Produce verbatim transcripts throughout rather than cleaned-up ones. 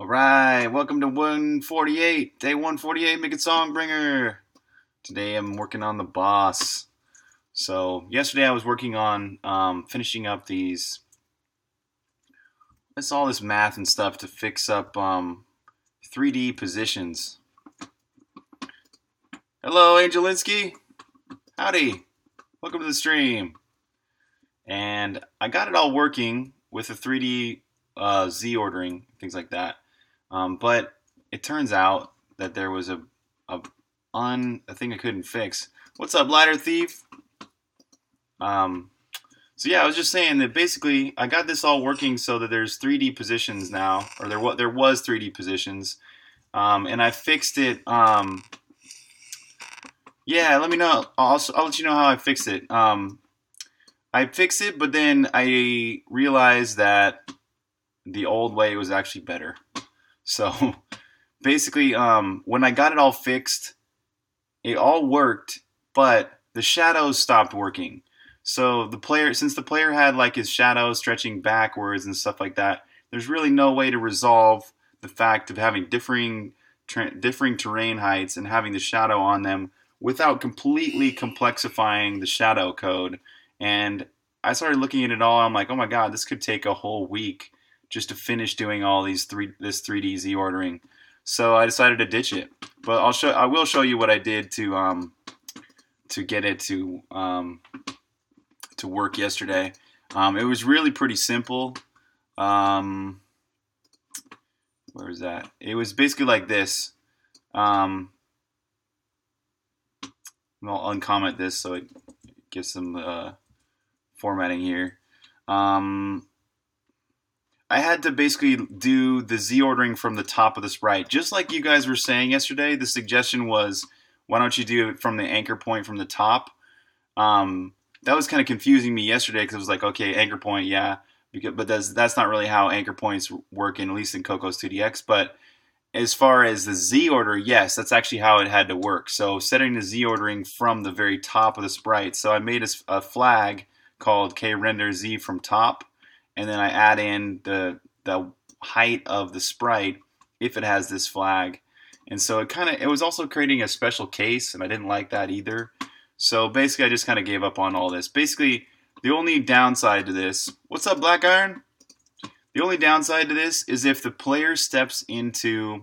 Alright, welcome to one forty-eight, day one forty-eight, Make It Songbringer. Today I'm working on the boss. So, yesterday I was working on um, finishing up these, it's all this math and stuff to fix up um, three D positions. Hello, Angelinsky. Howdy. Welcome to the stream. And I got it all working with the three D uh, Z ordering, things like that. Um, but it turns out that there was a, a un a thing I couldn't fix. What's up, Lighter Thief? Um, so yeah, I was just saying that basically I got this all working so that there's three D positions now, or there was there was three D positions, um, and I fixed it. Um, yeah, let me know. I'll I'll let you know how I fixed it. Um, I fixed it, but then I realized that the old way was actually better. So basically, um, when I got it all fixed, it all worked, but the shadows stopped working. So the player, since the player had like his shadows stretching backwards and stuff like that, there's really no way to resolve the fact of having differing, tra- differing terrain heights and having the shadow on them without completely complexifying the shadow code. And I started looking at it all. I'm like, oh my god, this could take a whole week just to finish doing all these three this three D Z ordering. So I decided to ditch it. But I'll show I will show you what I did to um to get it to um to work yesterday. Um, it was really pretty simple. Um, where is that? It was basically like this. Um, I'll uncomment this so it gives some uh, formatting here. Um, I had to basically do the Z ordering from the top of the sprite. Just like you guys were saying yesterday, the suggestion was, why don't you do it from the anchor point from the top? Um, that was kind of confusing me yesterday because it was like, okay, anchor point, yeah. Because, but that's, that's not really how anchor points work, in, at least in Cocos two D X. But as far as the Z order, yes, that's actually how it had to work. So setting the Z ordering from the very top of the sprite. So I made a, a flag called krender_z from top. And then I add in the the height of the sprite if it has this flag. And so it kind of, it was also creating a special case, and I didn't like that either. So basically I just kind of gave up on all this. Basically, the only downside to this, what's up, Black Iron? The only downside to this is if the player steps into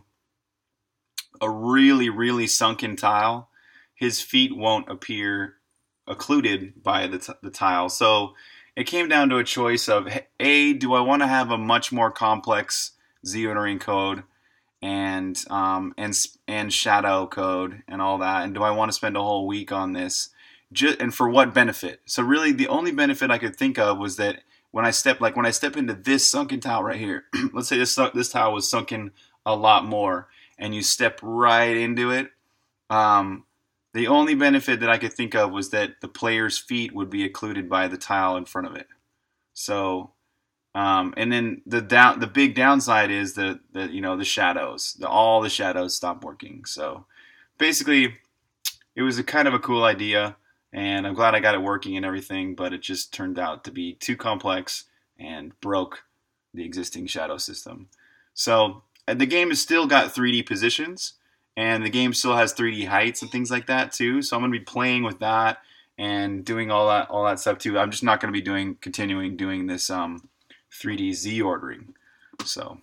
a really, really sunken tile, his feet won't appear occluded by the, t- the tile. So it came down to a choice of, A, do I want to have a much more complex Z ordering code and um, and and shadow code and all that, and do I want to spend a whole week on this? Just, and for what benefit? So really, the only benefit I could think of was that when I step like when I step into this sunken tile right here, let's say this this tile was sunken a lot more, and you step right into it. Um, The only benefit that I could think of was that the player's feet would be occluded by the tile in front of it. So, um, and then the down, the big downside is that the you know the shadows, the, all the shadows stop working. So, basically, it was a kind of a cool idea, and I'm glad I got it working and everything. But it just turned out to be too complex and broke the existing shadow system. So the game has still got three D positions. And the game still has three D heights and things like that too. So I'm going to be playing with that and doing all that all that stuff too. I'm just not going to be doing continuing doing this um, three D Z ordering. So,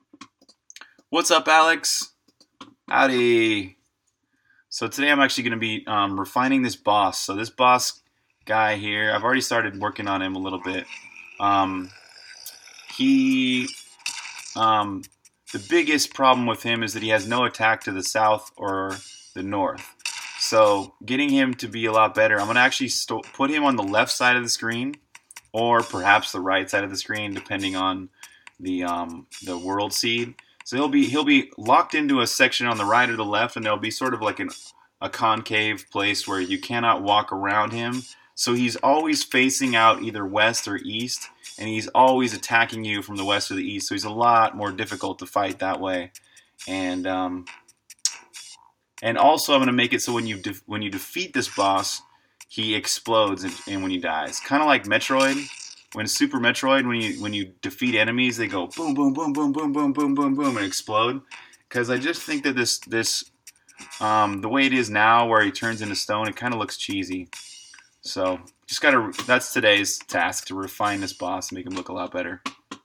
what's up, Alex? Howdy. So today I'm actually going to be um, refining this boss. So this boss guy here, I've already started working on him a little bit. Um, he... Um, The biggest problem with him is that he has no attack to the south or the north. So getting him to be a lot better, I'm going to actually st- put him on the left side of the screen, or perhaps the right side of the screen, depending on the um, the world seed. So he'll be he'll be locked into a section on the right or the left, and there'll be sort of like an, a concave place where you cannot walk around him. So he's always facing out either west or east, and he's always attacking you from the west or the east. So he's a lot more difficult to fight that way. And um, and also I'm going to make it so when you de- when you defeat this boss, he explodes and, and when he dies, kind of like Metroid. when Super Metroid, when you when you defeat enemies, they go boom, boom, boom, boom, boom, boom, boom, boom, boom, and explode. Because I just think that this this um, the way it is now, where he turns into stone, it kind of looks cheesy. So just gotta. That's today's task, to refine this boss and make him look a lot better.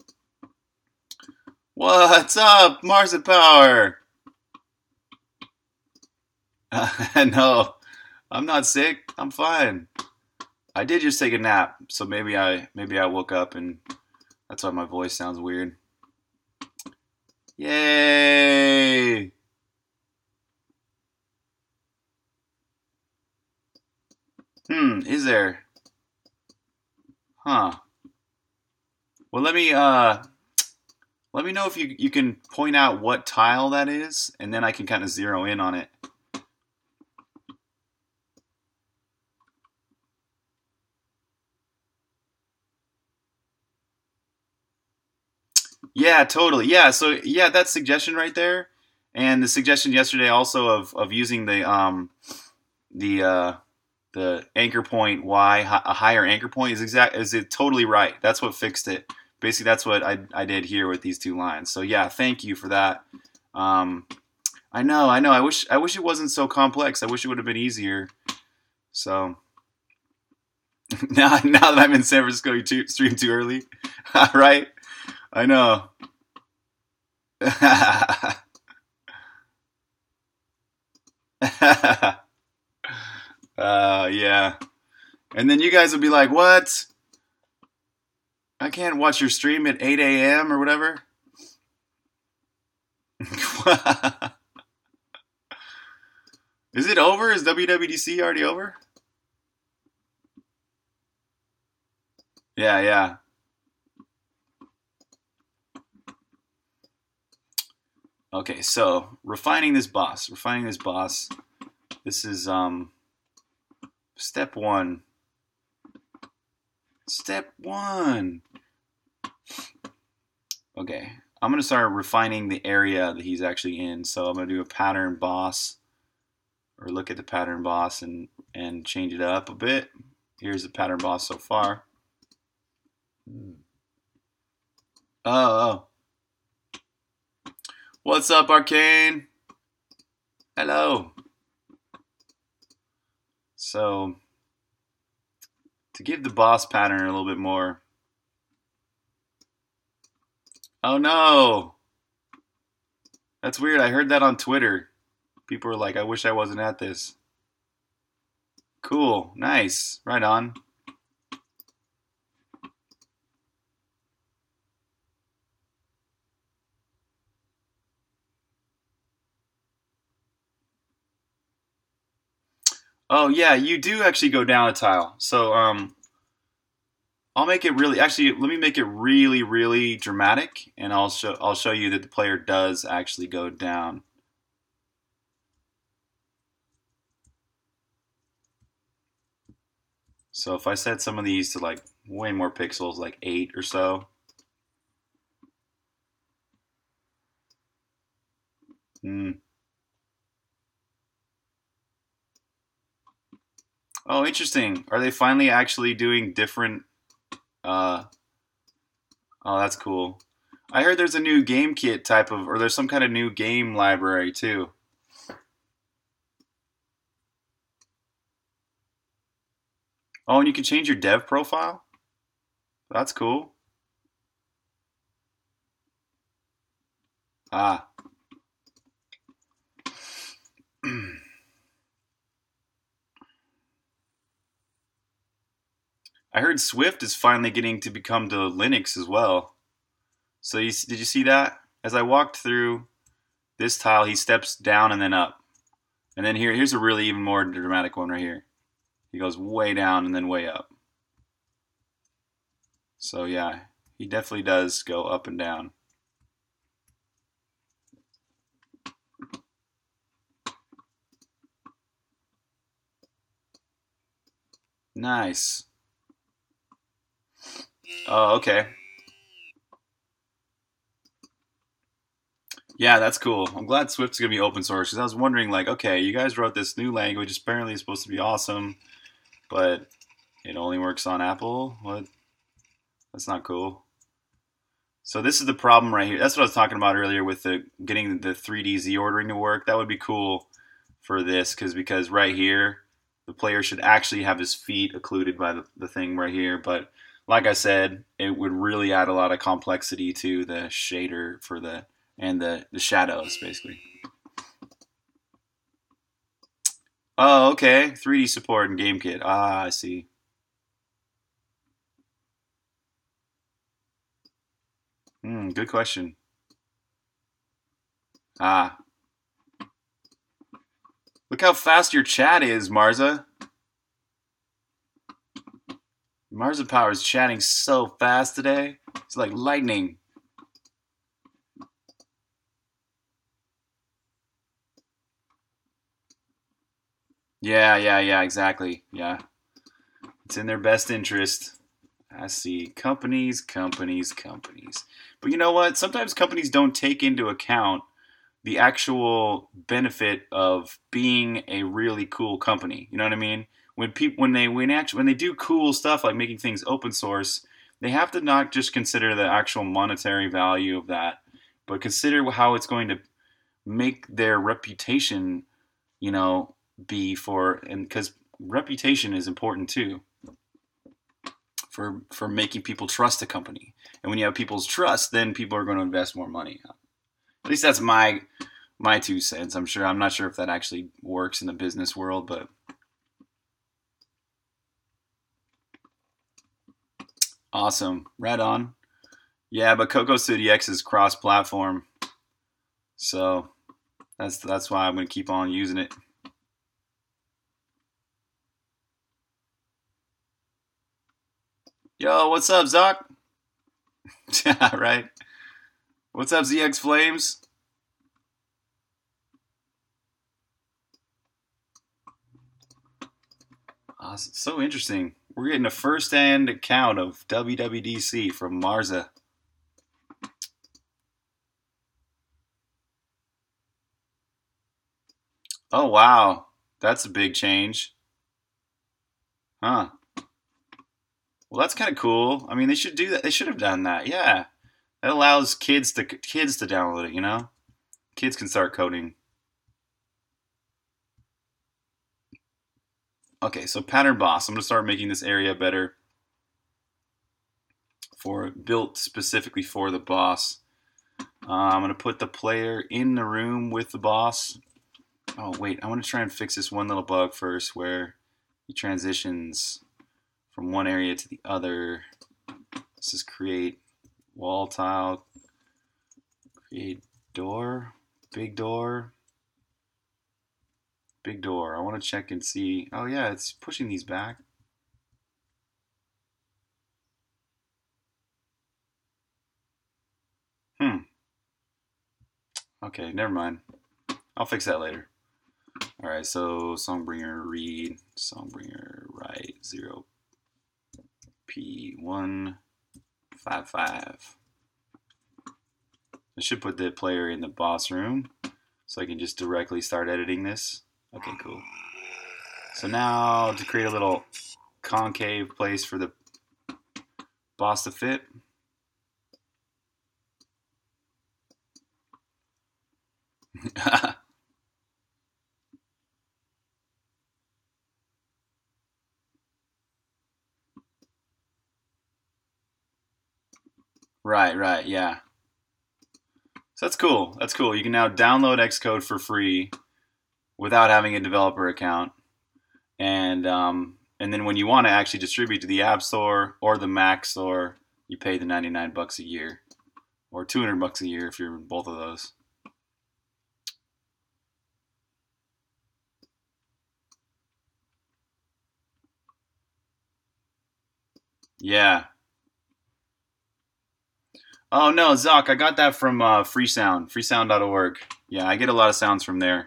What's up, Marzipower? Uh, no, I'm not sick. I'm fine. I did just take a nap, so maybe I maybe I woke up and that's why my voice sounds weird. Yay! Hmm, is there? Huh. Well, let me uh let me know if you you can point out what tile that is, and then I can kind of zero in on it. Yeah, totally. Yeah, so yeah, that suggestion right there, and the suggestion yesterday also of of using the um the uh the anchor point Y, a higher anchor point, is exact is it totally right. That's what fixed it. Basically, that's what I I did here with these two lines. So yeah, thank you for that. Um, I know, I know. I wish I wish it wasn't so complex. I wish it would have been easier. So now now that I'm in San Francisco, you too, stream too early, right? I know. uh, yeah. And then you guys will be like, what? I can't watch your stream at eight a m or whatever. Is it over? Is W W D C already over? Yeah, yeah. Okay, so refining this boss. Refining this boss. This is um step one. Step one. Okay, I'm gonna start refining the area that he's actually in. So I'm gonna do a pattern boss, or look at the pattern boss and and change it up a bit. Here's the pattern boss so far. Oh, oh. What's up, Arcane? Hello. So, to give the boss pattern a little bit more. Oh no! That's weird. I heard that on Twitter. People were like, I wish I wasn't at this. Cool. Nice. Right on. Oh yeah, you do actually go down a tile. So um, I'll make it really. Actually, let me make it really, really dramatic, and I'll show I'll show you that the player does actually go down. So if I set some of these to like way more pixels, like eight or so. Hmm. Oh, interesting. Are they finally actually doing different? Uh, oh, that's cool. I heard there's a new game kit type of, or there's some kind of new game library too. Oh, and you can change your dev profile? That's cool. Ah. I heard Swift is finally getting to become to Linux as well. So you, did you see that? As I walked through this tile, he steps down and then up. And then here, here's a really even more dramatic one right here. He goes way down and then way up. So yeah, he definitely does go up and down. Nice. Oh, okay. Yeah, that's cool. I'm glad Swift's gonna be open source because I was wondering, like, okay, you guys wrote this new language. Apparently, it's supposed to be awesome, but it only works on Apple. What? That's not cool. So this is the problem right here. That's what I was talking about earlier with the getting the three D Z ordering to work. That would be cool for this because because right here the player should actually have his feet occluded by the, the thing right here. But like I said, it would really add a lot of complexity to the shader for the and the, the shadows basically. Oh, okay. three D support and GameKit. Ah, I see. Hmm, good question. Ah, look how fast your chat is, Marza. Marza Power is chatting so fast today. It's like lightning. Yeah, yeah, yeah, exactly. Yeah. It's in their best interest. I see. Companies, companies, companies. But you know what? Sometimes companies don't take into account the actual benefit of being a really cool company. You know what I mean? When people when they when actually when they do cool stuff like making things open source, they have to not just consider the actual monetary value of that, but consider how it's going to make their reputation, you know, be for and because reputation is important too for for making people trust a company. And when you have people's trust, then people are going to invest more money. At least that's my my two cents. I'm sure I'm not sure if that actually works in the business world, but awesome. Right on. Yeah, but Coco City X is cross-platform, so that's that's why I'm gonna keep on using it. Yo, what's up, Zoc? Right. What's up, Z X Flames? Awesome. So interesting. We're getting a first-hand account of W W D C from Marza. Oh wow, that's a big change, huh? Well, that's kind of cool. I mean, they should do that. They should have done that. Yeah, that allows kids to kids to download it. You know, kids can start coding. Okay, so pattern boss. I'm gonna start making this area better for built specifically for the boss. Uh, I'm gonna put the player in the room with the boss. Oh wait, I want to try and fix this one little bug first, where he transitions from one area to the other. This is create wall tile, create door, big door, big door. I want to check and see. Oh yeah, it's pushing these back. Hmm. Okay, never mind. I'll fix that later. All right, so Songbringer read, Songbringer write zero p one five five. I should put the player in the boss room so I can just directly start editing this. Okay, cool. So now to create a little concave place for the boss to fit. Right, right, yeah. So that's cool. That's cool. You can now download Xcode for free without having a developer account, and um, and then when you want to actually distribute to the App Store or the Mac Store, you pay the ninety-nine bucks a year, or two hundred bucks a year if you're in both of those. Yeah. Oh no, Zoc, I got that from uh, Freesound, freesound dot org. Yeah, I get a lot of sounds from there.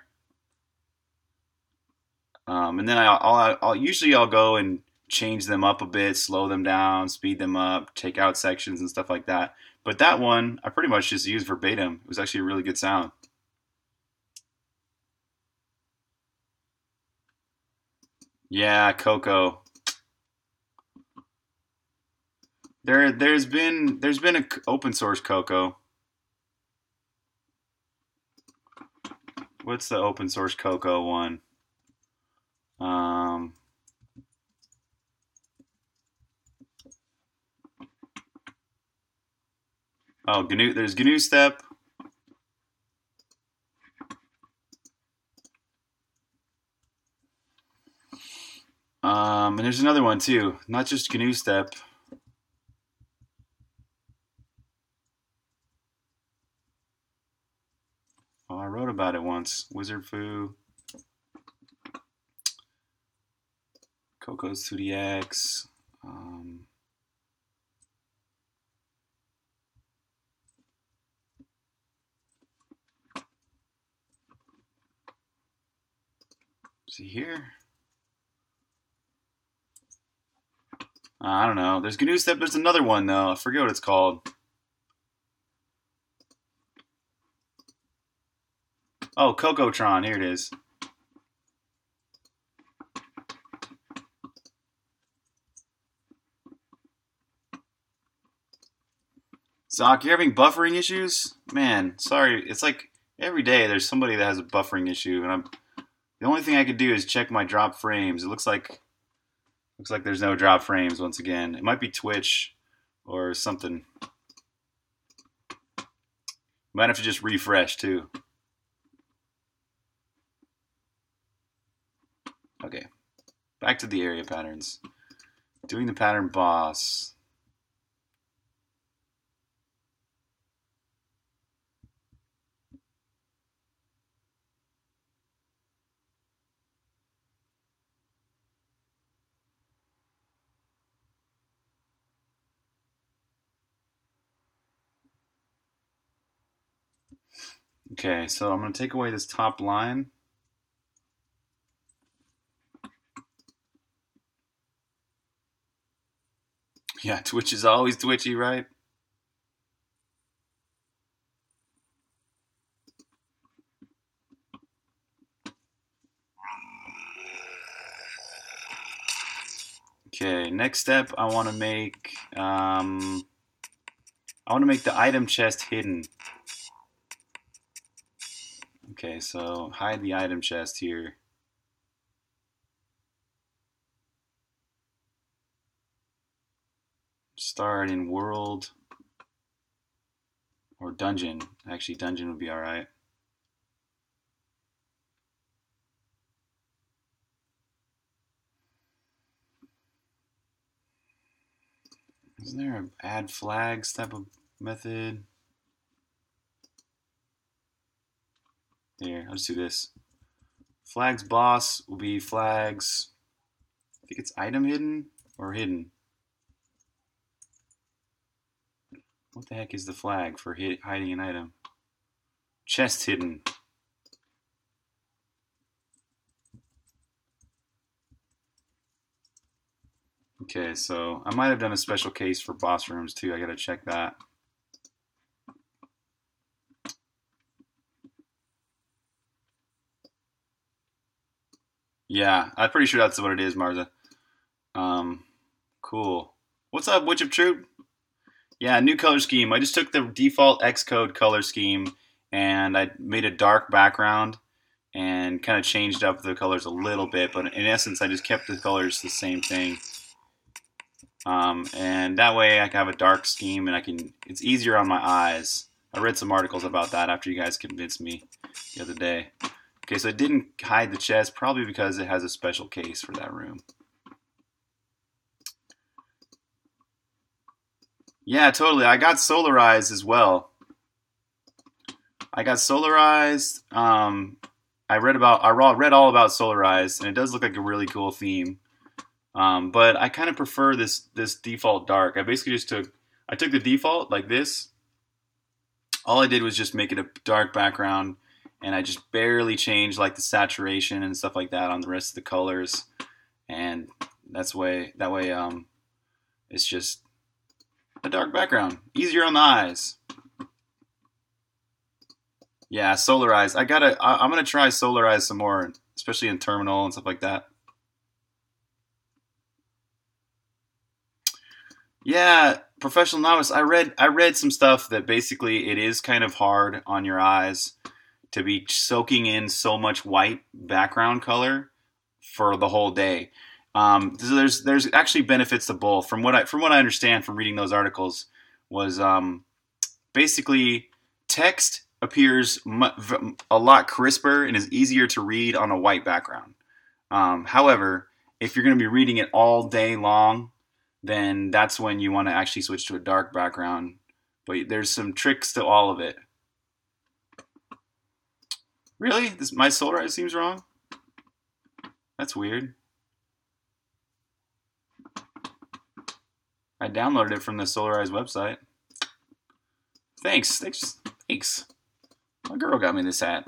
Um, and then I, I'll, I'll usually I'll go and change them up a bit, slow them down, speed them up, take out sections and stuff like that. But that one I pretty much just used verbatim. It was actually a really good sound. Yeah, Coco. There, there's been there's been an open source Coco. What's the open source Coco one? Um, oh, G N U. There's G N U Step. Um, and there's another one too. Not just G N U Step. Oh, I wrote about it once. Wizard Foo. Coco's two D X. Um, see here. Uh, I don't know. There's G N U Step. There's another one though. I forget what it's called. Oh, Cocotron. Here it is. Zoc, you're having buffering issues? Man, sorry. It's like every day there's somebody that has a buffering issue, and I'm the only thing I could do is check my drop frames. It looks like looks like there's no drop frames once again. It might be Twitch or something. Might have to just refresh too. Okay, back to the area patterns. Doing the pattern boss. Okay, so I'm going to take away this top line. Yeah, Twitch is always twitchy, right? Okay, next step, I want to make um, I want to make the item chest hidden. Okay, so hide the item chest here. Start in world or dungeon. Actually, dungeon would be all right. Isn't there an add flags type of method? Here, I'll just do this. Flags boss will be flags. I think it's item hidden or hidden. What the heck is the flag for hid hiding an item? Chest hidden. Okay, so I might have done a special case for boss rooms too. I gotta check that. Yeah, I'm pretty sure that's what it is, Marza. Um, cool. What's up, Witch of Truth? Yeah, new color scheme. I just took the default Xcode color scheme and I made a dark background and kind of changed up the colors a little bit, but in essence, I just kept the colors the same thing. Um, and that way I can have a dark scheme and I can, it's easier on my eyes. I read some articles about that after you guys convinced me the other day. Okay, so it didn't hide the chest, probably because it has a special case for that room. Yeah, totally. I got solarized as well. I got solarized. Um, I read about, I read all about solarized, and it does look like a really cool theme. Um, but I kind of prefer this this default dark. I basically just took, I took the default like this. All I did was just make it a dark background, and I just barely changed like the saturation and stuff like that on the rest of the colors, and that's way that way um, it's just a dark background, easier on the eyes. Yeah, solarize. I gotta. I, I'm gonna try solarize some more, especially in terminal and stuff like that. Yeah, professional novice. I read I read some stuff that basically it is kind of hard on your eyes to be soaking in so much white background color for the whole day. Um, so there's there's actually benefits to both. From what I from what I understand from reading those articles was um, basically text appears a lot crisper and is easier to read on a white background. Um, however, if you're going to be reading it all day long, then that's when you want to actually switch to a dark background. But there's some tricks to all of it. Really? This, my Solarize seems wrong? That's weird. I downloaded it from the Solarize website. Thanks. Thanks. Thanks. My girl got me this hat.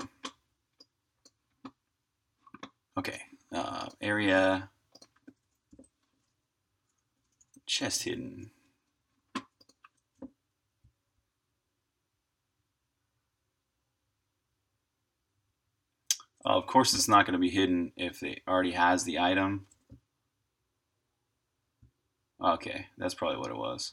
Okay. Uh, area. Chest hidden. Oh, of course it's not going to be hidden if it already has the item. Okay, that's probably what it was.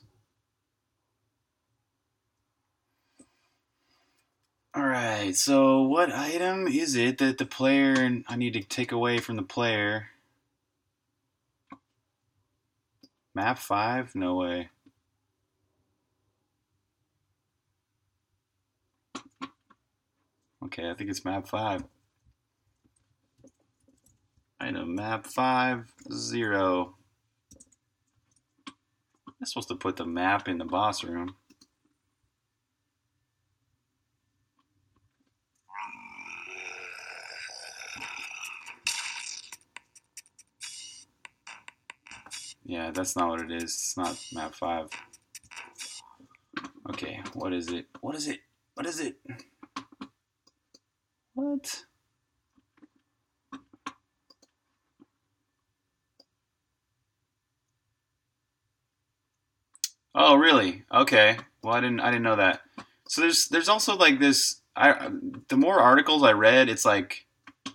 Alright, so what item is it that the player, I need to take away from the player? Map five? No way. Okay, I think it's map five. Item map five, zero. I'm supposed to put the map in the boss room. Yeah, that's not what it is. It's not map five. Okay, what is it? What is it? What is it? What? Oh, really? Okay. Well, I didn't I didn't know that. So there's there's also like this I the more articles I read, it's like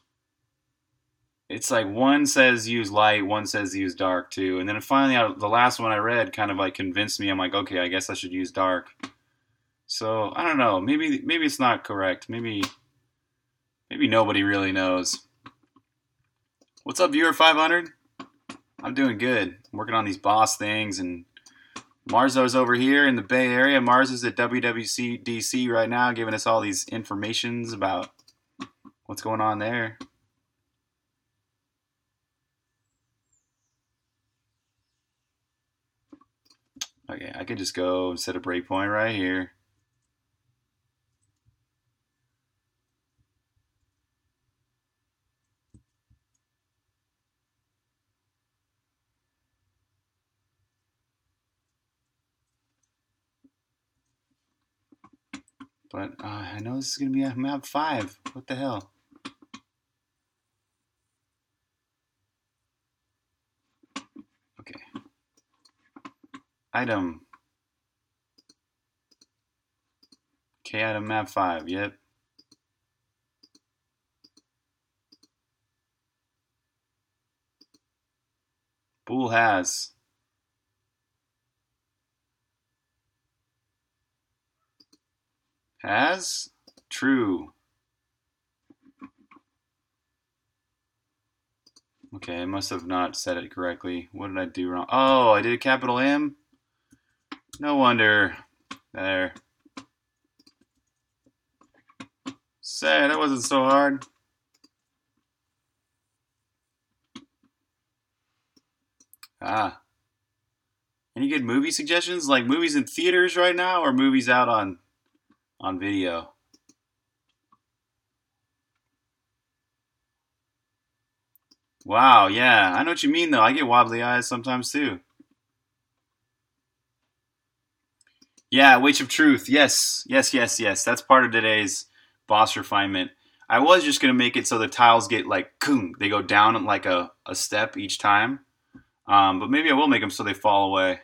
it's like one says use light, one says use dark too. And then finally the last one I read kind of like convinced me. I'm like, "Okay, I guess I should use dark." So, I don't know. Maybe maybe it's not correct. Maybe maybe nobody really knows. What's up, viewer five hundred? I'm doing good. I'm working on these boss things, and Marzo's over here in the Bay Area. Mars is at W W D C right now, giving us all these informations about what's going on there. Okay, I could just go and set a breakpoint right here. But uh, I know this is going to be a map five. What the hell? Okay. Item. Okay, item map five. Yep. Bool has. Has? True. Okay, I must have not said it correctly. What did I do wrong? Oh, I did a capital M? No wonder. There. Say, that wasn't so hard. Ah. Any good movie suggestions? Like movies in theaters right now or movies out on on video? Wow, yeah. I know what you mean though. I get wobbly eyes sometimes too. Yeah, Witch of Truth. Yes. Yes, yes, yes. That's part of today's boss refinement. I was just going to make it so the tiles get like, koom, they go down like a, a step each time. Um, but maybe I will make them so they fall away.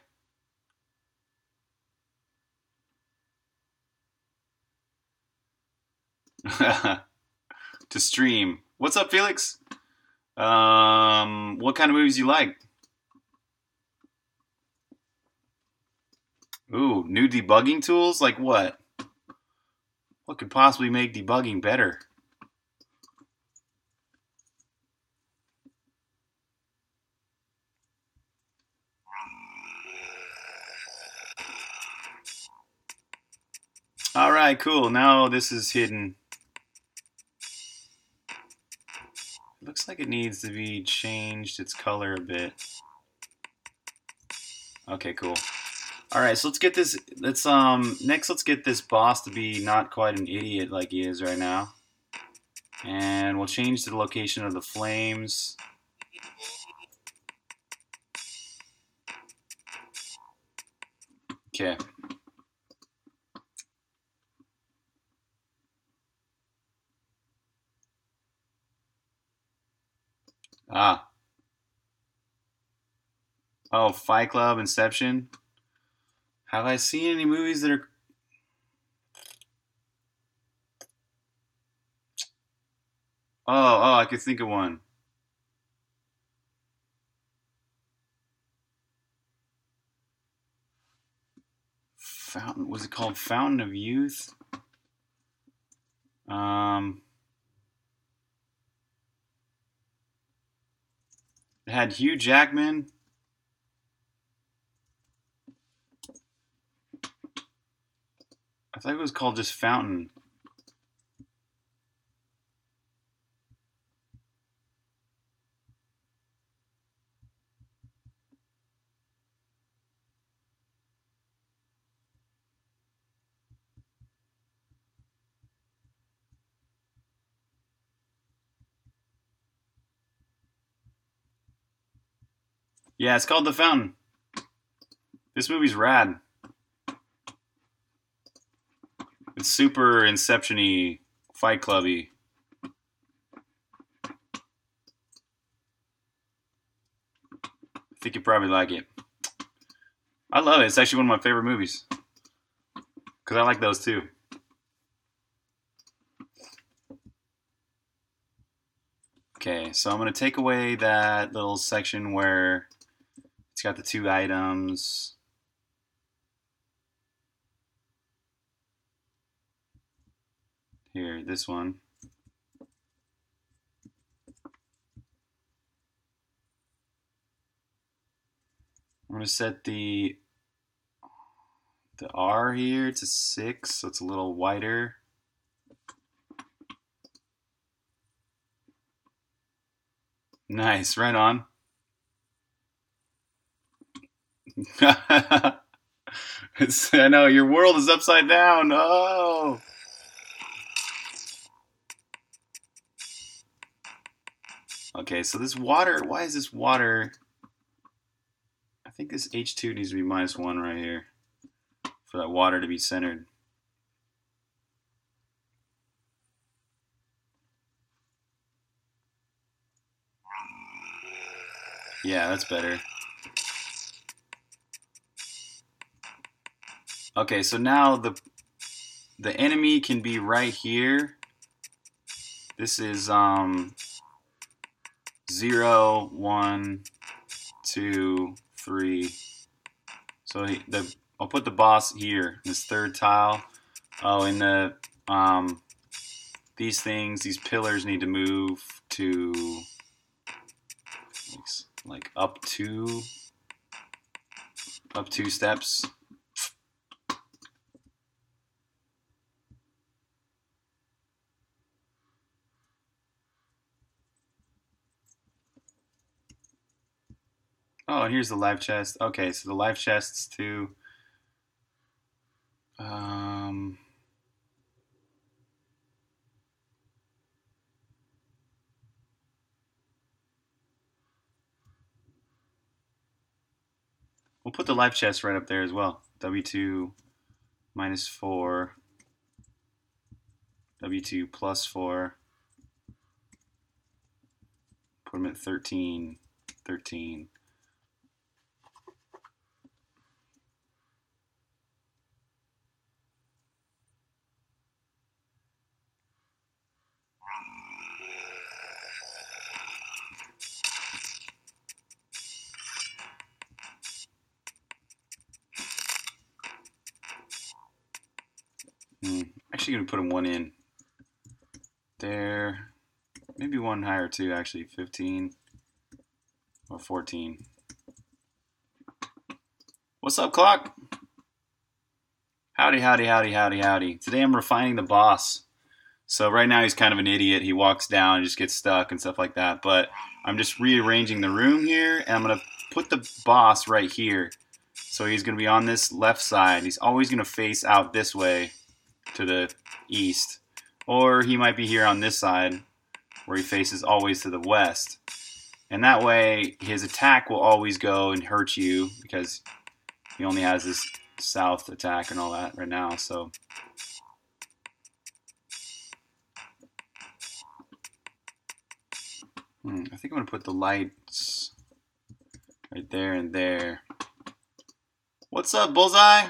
To stream. What's up, Felix? Um, what kind of movies you like? Ooh, new debugging tools? Like what? What could possibly make debugging better? Alright, cool. Now this is hidden. It looks like it needs to be changed its color a bit. Okay, cool. Alright, so let's get this, let's, um, next let's get this boss to be not quite an idiot like he is right now. And we'll change the location of the flames. Okay. Ah. Oh, Fight Club, Inception. Have I seen any movies that are... Oh, oh, I could think of one. Fountain, was it called Fountain of Youth? Um, it had Hugh Jackman. I thought it was called just Fountain. Yeah, it's called The Fountain. This movie's rad. It's super Inception-y, Fight Club-y. I think you probably like it. I love it. It's actually one of my favorite movies. Because I like those too. Okay, so I'm going to take away that little section where it's got the two items. Here, this one. I'm going to set the the R here to six, so it's a little wider. Nice, right on. It's, I know, your world is upside down. Oh. Okay, so this water, why is this water? I think this H two needs to be minus one right here for that water to be centered. Yeah, that's better. Okay, so now the the enemy can be right here. This is um zero, one, two, three. So the I'll put the boss here, this third tile. Oh, and the um these things, these pillars need to move to like up two up two steps. Oh, and here's the life chest. Okay, so the life chests too. Um, we'll put the life chest right up there as well. W two minus four. W two plus four. Put them at thirteen. thirteen. Hmm. Actually, gonna put him one in there. Maybe one higher too. Actually, fifteen or fourteen. What's up, clock? Howdy, howdy, howdy, howdy, howdy. Today I'm refining the boss. So right now he's kind of an idiot. He walks down and just gets stuck and stuff like that. But I'm just rearranging the room here, and I'm going to put the boss right here. So he's going to be on this left side. He's always going to face out this way to the east. Or he might be here on this side where he faces always to the west. And that way his attack will always go and hurt you because he only has this south attack and all that right now. So hmm, I think I'm gonna put the lights right there and there. What's up, Bullseye?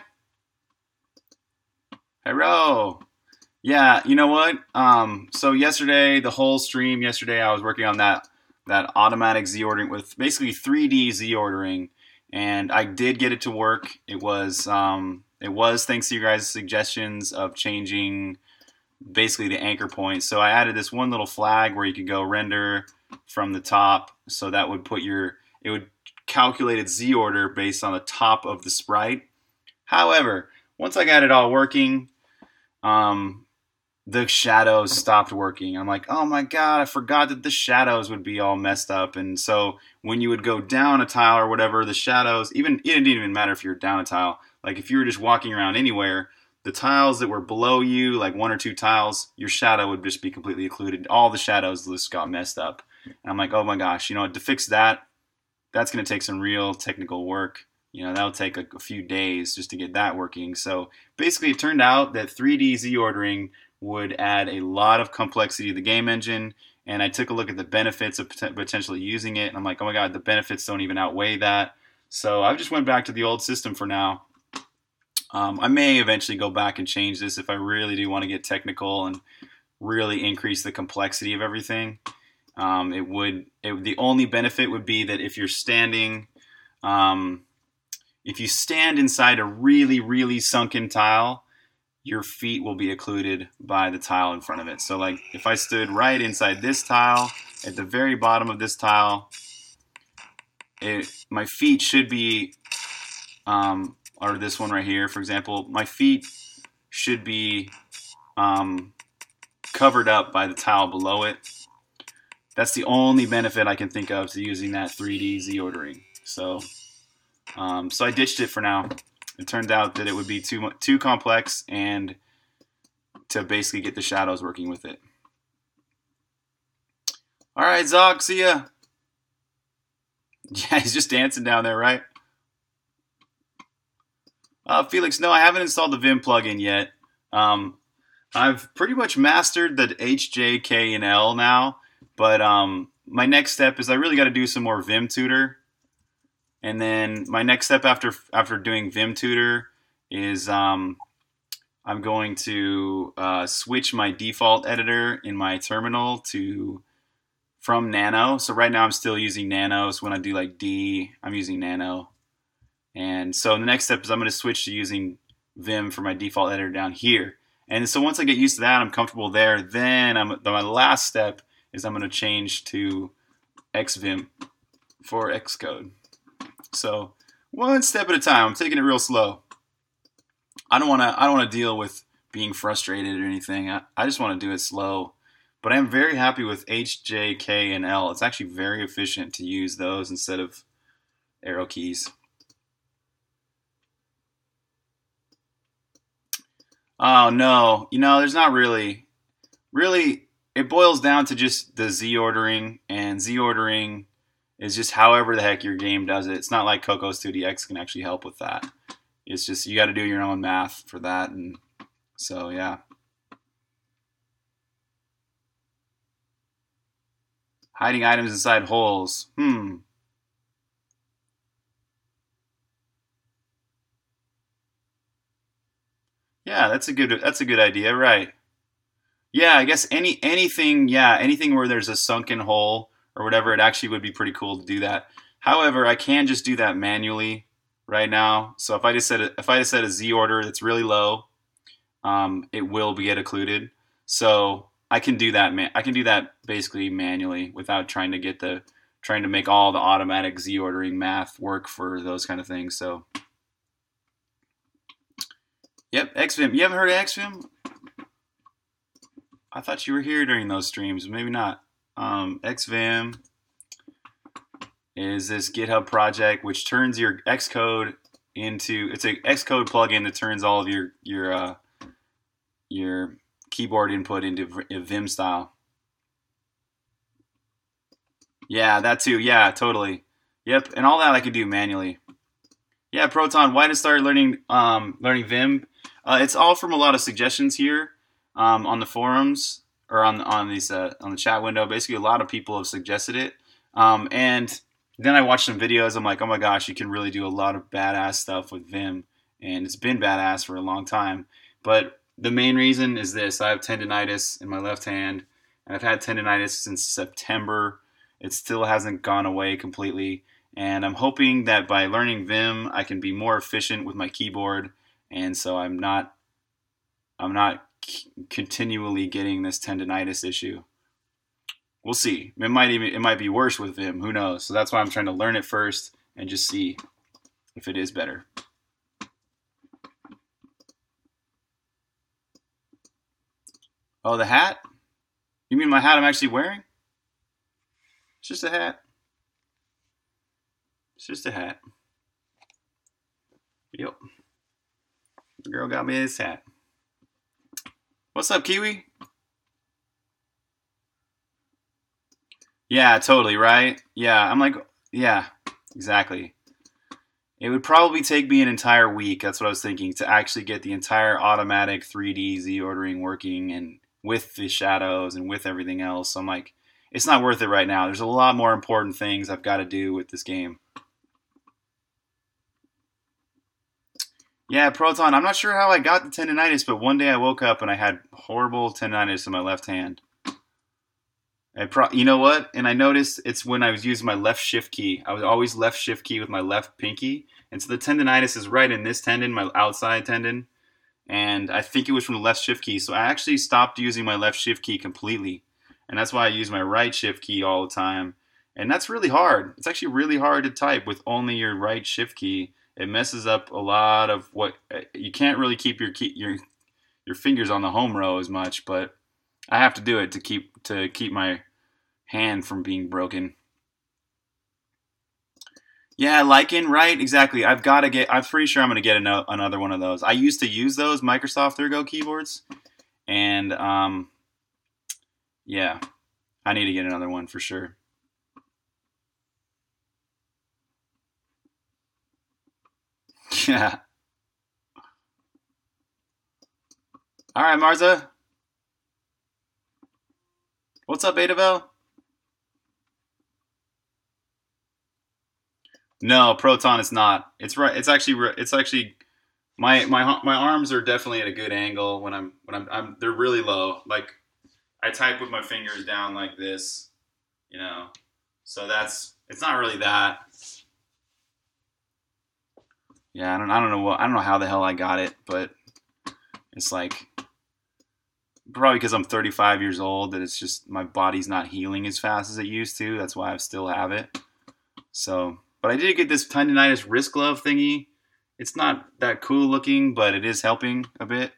Hello. Yeah, you know what? Um, so yesterday, the whole stream yesterday, I was working on that that automatic Z ordering with basically three D Z ordering. And I did get it to work. It was um, it was thanks to you guys' suggestions of changing basically the anchor point. So I added this one little flag where you could go render from the top. So that would put your it would calculate its Z order based on the top of the sprite. However, once I got it all working, um, the shadows stopped working. I'm like, oh my god, I forgot that the shadows would be all messed up. And so when you would go down a tile or whatever, the shadows, even it didn't even matter if you were down a tile. Like if you were just walking around anywhere, the tiles that were below you, like one or two tiles, your shadow would just be completely occluded. All the shadows just got messed up. And I'm like, oh my gosh, you know, to fix that, that's going to take some real technical work. You know, that'll take a, a few days just to get that working. So basically it turned out that three D Z ordering would add a lot of complexity to the game engine, and I took a look at the benefits of pot- potentially using it, and I'm like, oh my god, the benefits don't even outweigh that. So I just went back to the old system for now. Um, I may eventually go back and change this if I really do want to get technical and really increase the complexity of everything. Um, it would. It, the only benefit would be that if you're standing, um, if you stand inside a really, really sunken tile, your feet will be occluded by the tile in front of it. So like if I stood right inside this tile, at the very bottom of this tile, it, my feet should be, um, or this one right here, for example, my feet should be um, covered up by the tile below it. That's the only benefit I can think of to using that three D Z ordering. So, um, so I ditched it for now. It turned out that it would be too too complex and to basically get the shadows working with it. All right, Zog, see ya. Yeah, he's just dancing down there, right? Uh, Felix, no, I haven't installed the Vim plugin yet. Um, I've pretty much mastered the H, J, K, and L now, but um, my next step is I really got to do some more Vim tutor. And then my next step after after doing Vim tutor is um, I'm going to uh, switch my default editor in my terminal to from Nano. So right now I'm still using Nano. So when I do like D, I'm using Nano. And so the next step is I'm going to switch to using Vim for my default editor down here. And so once I get used to that, I'm comfortable there. Then I'm, my last step is I'm going to change to Xvim for Xcode. So one step at a time. I'm taking it real slow. I don't want to. I don't want to deal with being frustrated or anything. I, I just want to do it slow. But I'm very happy with H, J, K, and L. It's actually very efficient to use those instead of arrow keys. Oh no, you know, there's not really. Really, it boils down to just the Z ordering, and Z ordering is just however the heck your game does it. It's not like Cocos two D X can actually help with that. It's just you got to do your own math for that, and so yeah. Hiding items inside holes. Hmm. Yeah, that's a good that's a good idea, right? Yeah, I guess any anything, yeah, anything where there's a sunken hole or whatever, it actually would be pretty cool to do that. However, I can just do that manually right now. So if I just set a, if I just set a Z order that's really low, um, it will get occluded. So I can do that. Man, I can do that basically manually without trying to get the trying to make all the automatic Z ordering math work for those kind of things. So, yep, X Vim. You haven't heard of X Vim? I thought you were here during those streams. Maybe not. Um, X Vim is this GitHub project which turns your Xcode into it's a Xcode plugin that turns all of your your uh, your keyboard input into Vim style. Yeah, that too. Yeah, totally. Yep, and all that I can do manually. Yeah, Proton. Why to start learning um, learning Vim? Uh, it's all from a lot of suggestions here um, on the forums or on on these uh, on the chat window. Basically, a lot of people have suggested it, um, and then I watched some videos. I'm like, oh my gosh, you can really do a lot of badass stuff with Vim, and it's been badass for a long time. But the main reason is this: I have tendonitis in my left hand, and I've had tendonitis since September. It still hasn't gone away completely, and I'm hoping that by learning Vim, I can be more efficient with my keyboard, and so I'm not, I'm not c- continually getting this tendonitis issue. We'll see. It might even it might be worse with Vim. Who knows? So that's why I'm trying to learn it first and just see if it is better. Oh, the hat? You mean my hat I'm actually wearing? It's just a hat. It's just a hat. Yep. The girl got me this hat. What's up, Kiwi? Yeah, totally, right? Yeah, I'm like, yeah, exactly. It would probably take me an entire week, that's what I was thinking, to actually get the entire automatic three D Z ordering working and with the shadows and with everything else. So I'm like, it's not worth it right now. There's a lot more important things I've got to do with this game. Yeah, Proton, I'm not sure how I got the tendonitis, but one day I woke up and I had horrible tendonitis in my left hand. I pro- you know what? And I noticed it's when I was using my left shift key. I was always left shift key with my left pinky. And so the tendonitis is right in this tendon, my outside tendon. And I think it was from the left shift key. So I actually stopped using my left shift key completely. And that's why I use my right shift key all the time. And that's really hard. It's actually really hard to type with only your right shift key. It messes up a lot of what you can't really keep your key, your your fingers on the home row as much, but I have to do it to keep to keep my hand from being broken. Yeah, Lycan, right? Exactly. I've got to get. I'm pretty sure I'm going to get an, another one of those. I used to use those Microsoft Ergo keyboards, and um, yeah, I need to get another one for sure. Yeah. All right, Marza. What's up, Adabel? No, Proton is not. It's right. It's actually. It's actually. My my my arms are definitely at a good angle when I'm when I'm, I'm they're really low. Like I type with my fingers down like this, you know. So that's it's not really that. Yeah, I don't I don't know what I don't know how the hell I got it, but it's like probably because I'm thirty-five years old that it's just my body's not healing as fast as it used to. That's why I still have it. So, but I did get this tendonitis wrist glove thingy. It's not that cool looking, but it is helping a bit.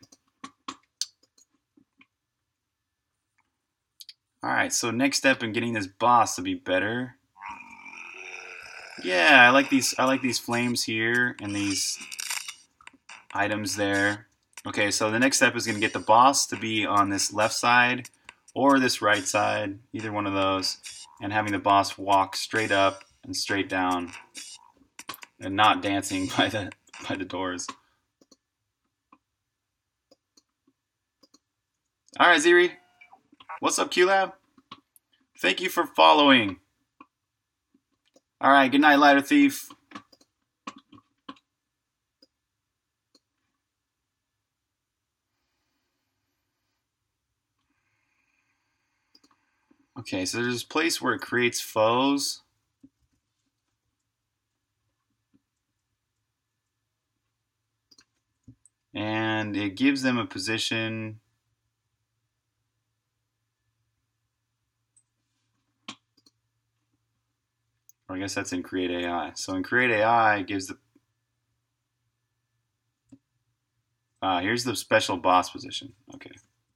All right, so next step in getting this boss to be better. Yeah, I like these. I like these flames here and these items there. Okay, so the next step is going to get the boss to be on this left side or this right side, either one of those, and having the boss walk straight up and straight down, and not dancing by the by the doors. All right, Ziri. What's up, QLab? Thank you for following. All right, good night, Lighter Thief. Okay, so there's this place where it creates foes. And and it gives them a position. Or I guess that's in Create A I. So in Create A I, it gives the uh, here's the special boss position. Okay.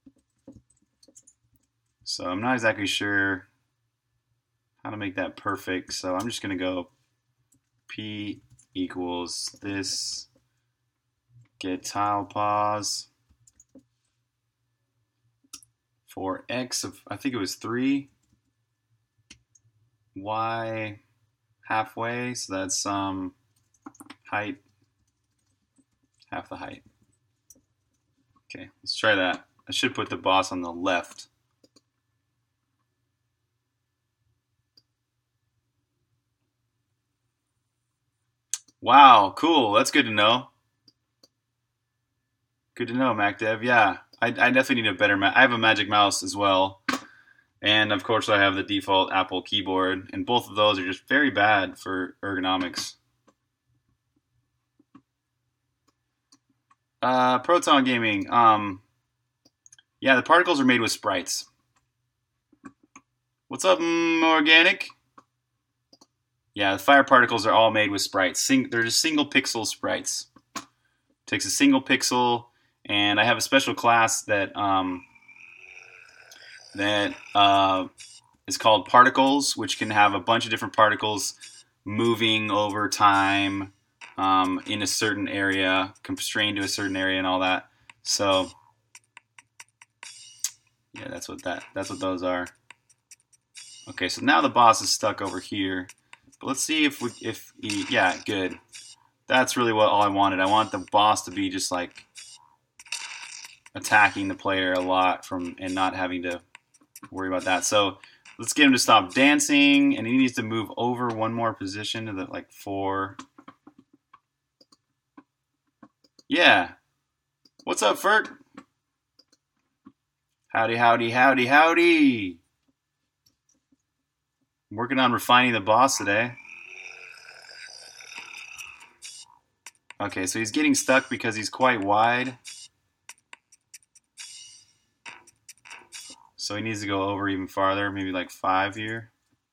So I'm not exactly sure how to make that perfect. So I'm just going to go P equals this get tile pause for X of, I think it was three, Y halfway. So that's um, height, half the height. Okay, let's try that. I should put the boss on the left. Wow, cool. That's good to know. Good to know, MacDev. Yeah, I, I definitely need a better mouse. I have a Magic Mouse as well. And, of course, I have the default Apple keyboard. And both of those are just very bad for ergonomics. Uh, Proton Gaming. Um, yeah, the particles are made with sprites. What's up, mm, Organic? Yeah, the fire particles are all made with sprites. Sing they're just single pixel sprites. Takes a single pixel, and I have a special class that um, that uh, is called particles, which can have a bunch of different particles moving over time um, in a certain area, constrained to a certain area, and all that. So, yeah, that's what that that's what those are. Okay, so now the boss is stuck over here. Let's see if we, if he, yeah, good. That's really what all I wanted. I want the boss to be just like attacking the player a lot from and not having to worry about that. So let's get him to stop dancing, and he needs to move over one more position to the like four. Yeah. What's up, Ferk? Howdy, howdy, howdy, howdy. I'm working on refining the boss today. Okay, so he's getting stuck because he's quite wide. So he needs to go over even farther, maybe like five here.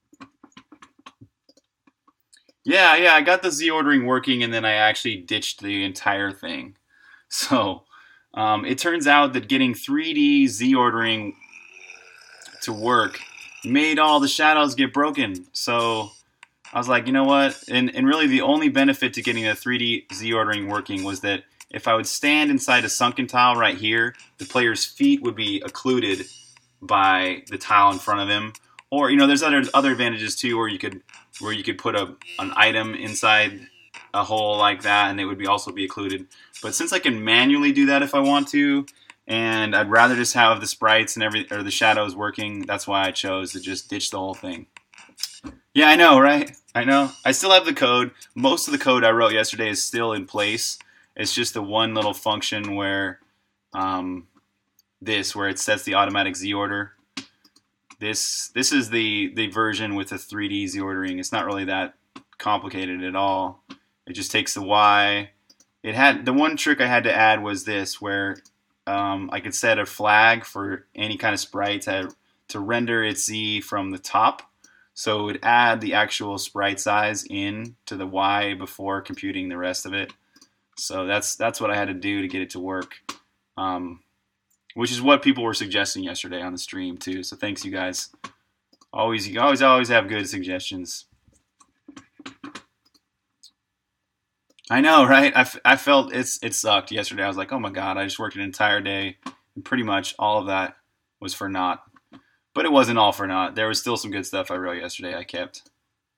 Yeah, yeah, I got the Z ordering working, and then I actually ditched the entire thing. So um, it turns out that getting three D Z ordering to work made all the shadows get broken. So I was like, you know what? And, and really the only benefit to getting the three D Z ordering working was that if I would stand inside a sunken tile right here, the player's feet would be occluded by the tile in front of him. Or, you know, there's other other advantages too, where you could where you could put a an item inside a hole like that, and it would be also be occluded. But since I can manually do that if I want to, and I'd rather just have the sprites and every or the shadows working, that's why I chose to just ditch the whole thing. Yeah, I know, right? I know. I still have the code. Most of the code I wrote yesterday is still in place. It's just the one little function where um, this, where it sets the automatic Z order. This this is the, the version with the three D Z ordering. It's not really that complicated at all. It just takes the Y. It had the one trick I had to add was this, where um, I could set a flag for any kind of sprite to, to render its Z from the top. So it would add the actual sprite size in to the Y before computing the rest of it. So that's that's what I had to do to get it to work, um, which is what people were suggesting yesterday on the stream too. So thanks, you guys. Always, you always, always have good suggestions. I know, right? I, f I felt it's it sucked yesterday. I was like, oh my god, I just worked an entire day, and pretty much all of that was for naught. But it wasn't all for naught. There was still some good stuff I wrote yesterday I kept.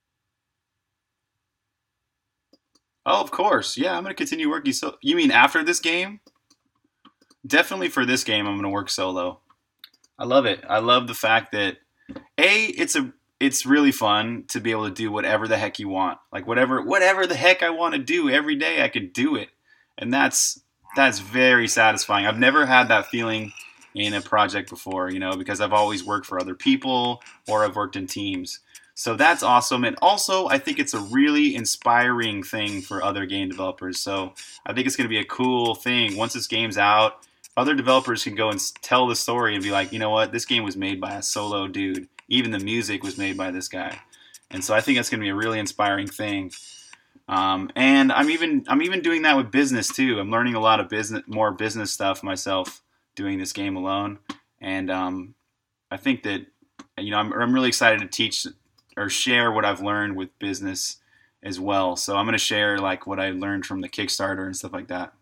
Oh, of course. Yeah, I'm going to continue working. So, you mean after this game? Definitely for this game, I'm going to work solo. I love it. I love the fact that, A, it's a it's really fun to be able to do whatever the heck you want. Like, whatever whatever the heck I want to do every day, I could do it. And that's that's very satisfying. I've never had that feeling in a project before, you know, because I've always worked for other people or I've worked in teams. So that's awesome. And also, I think it's a really inspiring thing for other game developers. So I think it's going to be a cool thing. Once this game's out, other developers can go and tell the story and be like, you know what, this game was made by a solo dude. Even the music was made by this guy. And so I think that's going to be a really inspiring thing. Um, and I'm even I'm even doing that with business too. I'm learning a lot of business, more business stuff myself doing this game alone. And um, I think that you know I'm I'm really excited to teach or share what I've learned with business as well. So I'm going to share like what I learned from the Kickstarter and stuff like that.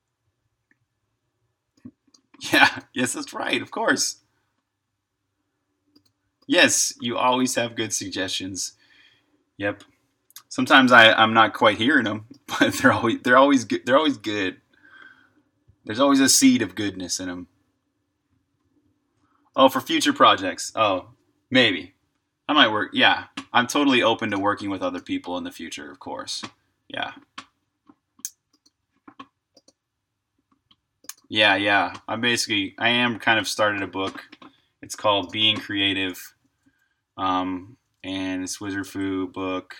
Yeah, yes, that's right. Of course. Yes, you always have good suggestions. Yep. Sometimes I, I'm not quite hearing them, but they're always they're always good. They're always good. There's always a seed of goodness in them. Oh, for future projects. Oh, maybe I might work. Yeah, I'm totally open to working with other people in the future. Of course. Yeah. Yeah, yeah. I basically I am kind of started a book. It's called Being Creative, um, and it's Wizard Fu book.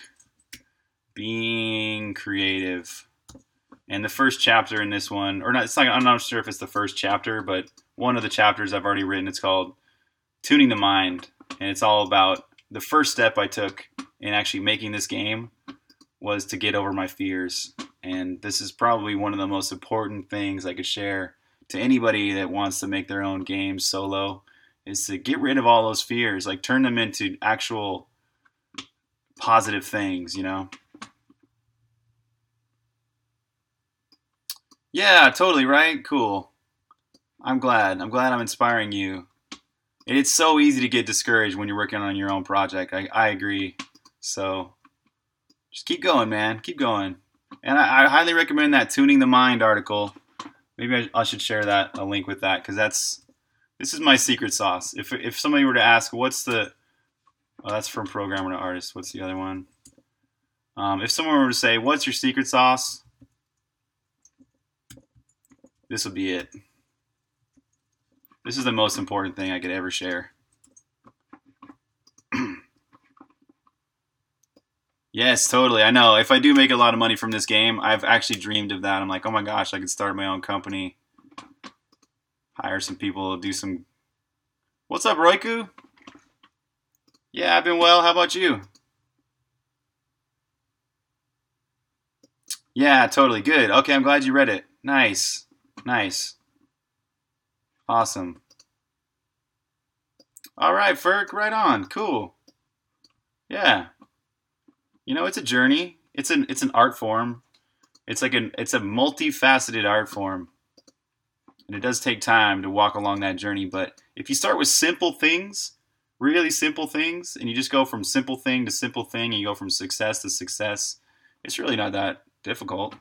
Being Creative. And the first chapter in this one, or not, it's like I'm not sure if it's the first chapter, but one of the chapters I've already written, it's called Tuning the Mind. And it's all about the first step I took in actually making this game was to get over my fears. And this is probably one of the most important things I could share to anybody that wants to make their own games solo, is to get rid of all those fears, like turn them into actual positive things, you know? Yeah, totally, right? Cool. I'm glad. I'm glad I'm inspiring you. It's so easy to get discouraged when you're working on your own project. I, I agree. So just keep going, man. Keep going. And I, I highly recommend that Tuning the Mind article. Maybe I, I should share that, a link with that, because that's this is my secret sauce. If if somebody were to ask, what's the oh, that's from Programmer to Artist. What's the other one? Um, if someone were to say, what's your secret sauce? This would be it. This is the most important thing I could ever share. Yes, totally. I know. If I do make a lot of money from this game, I've actually dreamed of that. I'm like, oh my gosh, I could start my own company, hire some people, do some. What's up, Roiku? Yeah, I've been well. How about you? Yeah, totally. Good. Okay, I'm glad you read it. Nice. Nice. Awesome. All right, Ferk, right on. Cool. Yeah. You know, it's a journey. It's an it's an art form. It's like an it's a multifaceted art form. And it does take time to walk along that journey, but if you start with simple things, really simple things, and you just go from simple thing to simple thing, and you go from success to success, it's really not that difficult.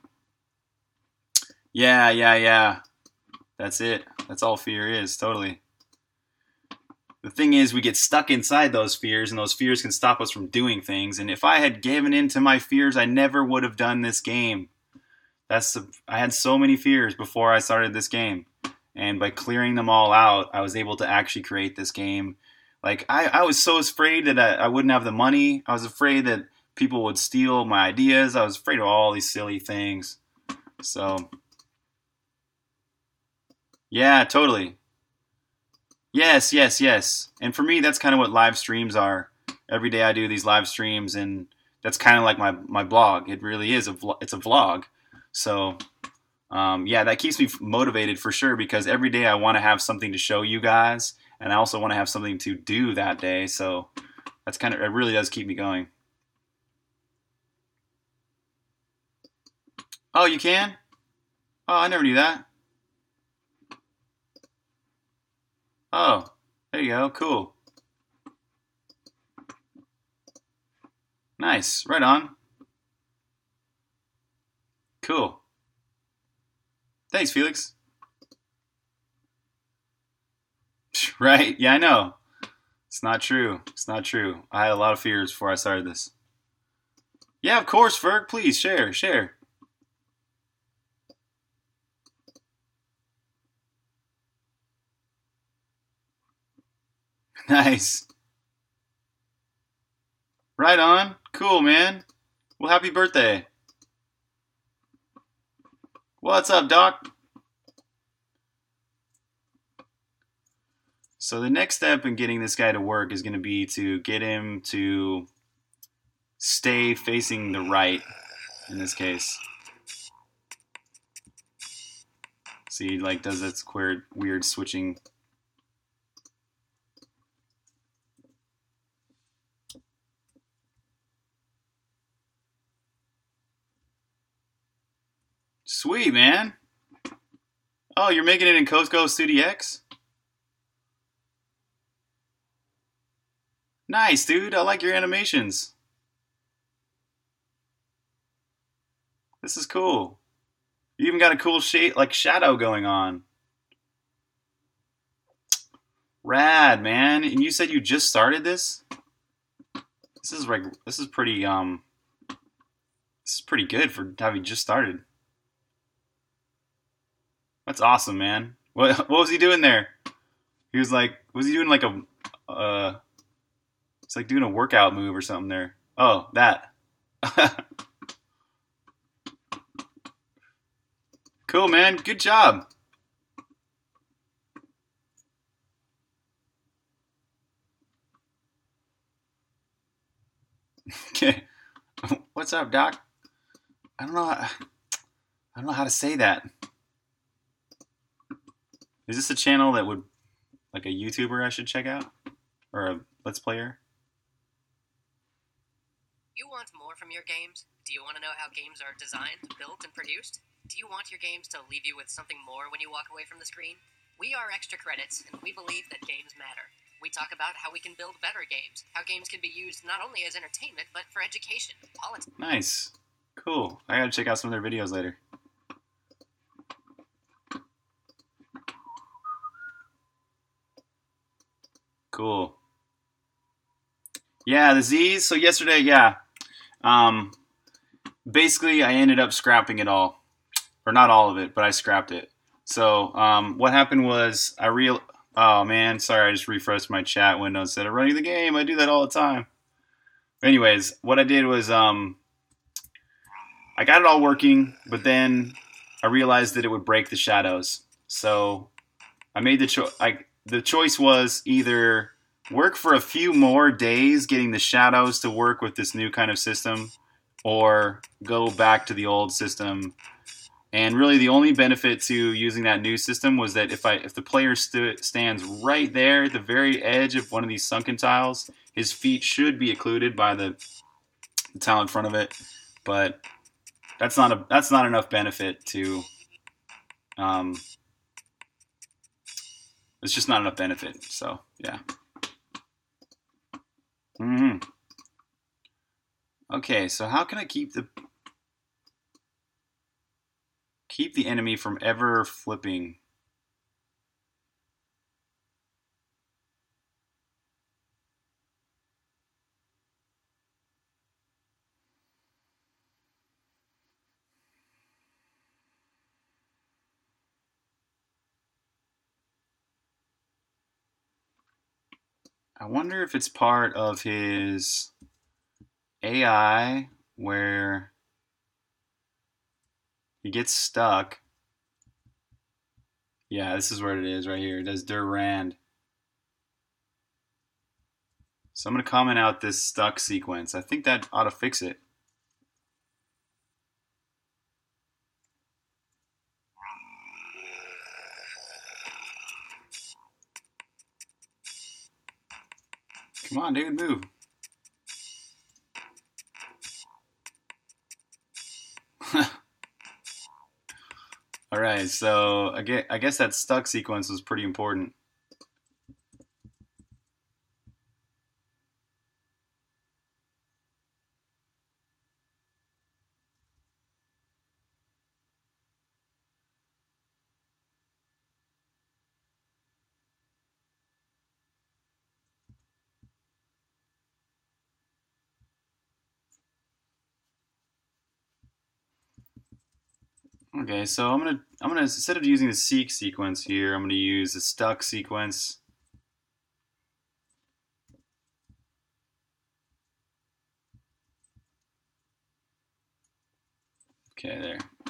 Yeah, yeah, yeah. That's it. That's all fear is, totally. The thing is, we get stuck inside those fears, and those fears can stop us from doing things. And if I had given in to my fears, I never would have done this game. That's the, I had so many fears before I started this game, and by clearing them all out, I was able to actually create this game. Like I, I was so afraid that I, I wouldn't have the money. I was afraid that people would steal my ideas. I was afraid of all these silly things. So, yeah, totally. Yes, yes, yes. And for me, that's kind of what live streams are. Every day I do these live streams, and that's kind of like my, my blog. It really is a vlog. It's a vlog. So, um, yeah, that keeps me motivated for sure, because every day I want to have something to show you guys, and I also want to have something to do that day. So that's kind of, it really does keep me going. Oh, you can? Oh, I never knew that. Oh, there you go. Cool. Nice. Right on. Cool. Thanks, Felix. Right? Yeah, I know. It's not true. It's not true. I had a lot of fears before I started this. Yeah, of course, Ferg. Please share, share. Nice. Right on. Cool, man. Well, happy birthday. What's up, Doc? So the next step in getting this guy to work is going to be to get him to stay facing the right, in this case. See, like, does that weird, weird switching. Sweet, man. Oh, you're making it in Cosco StudiX? Nice, dude. I like your animations. This is cool. You even got a cool shade, like shadow going on. Rad, man. And you said you just started this? This is like this is pretty um this is pretty good for having just started. That's awesome, man. What what was he doing there? He was like, was he doing like a uh it's like doing a workout move or something there. Oh, that. Cool, man. Good job. Okay. What's up, Doc? I don't know. I don't know how to say that. Is this a channel that would, like a YouTuber I should check out? Or a Let's Player? You want more from your games? Do you want to know how games are designed, built, and produced? Do you want your games to leave you with something more when you walk away from the screen? We are Extra Credits, and we believe that games matter. We talk about how we can build better games, how games can be used not only as entertainment, but for education, politics. Nice. Cool. I gotta check out some of their videos later. Cool. Yeah, the Z's. So yesterday, yeah. Um, basically, I ended up scrapping it all. Or not all of it, but I scrapped it. So um, what happened was I real. Oh, man. Sorry, I just refreshed my chat window instead of running the game. I do that all the time. Anyways, what I did was um, I got it all working, but then I realized that it would break the shadows. So I made the choice. The choice was either work for a few more days getting the shadows to work with this new kind of system, or go back to the old system. And really, the only benefit to using that new system was that if I if the player st- stands right there at the very edge of one of these sunken tiles, his feet should be occluded by the, the tile in front of it. But that's not a that's not enough benefit to. Um, it's just not enough benefit. So yeah. Mm-hmm. Okay, so how can I keep the keep the enemy from ever flipping? I wonder if it's part of his A I where he gets stuck. Yeah, this is where it is right here. It does Durand. So I'm going to comment out this stuck sequence. I think that ought to fix it. Come on, dude, move. All right, so I guess, I guess that stuck sequence was pretty important. Okay, so I'm gonna I'm gonna instead of using the seek sequence here, I'm gonna use the stuck sequence.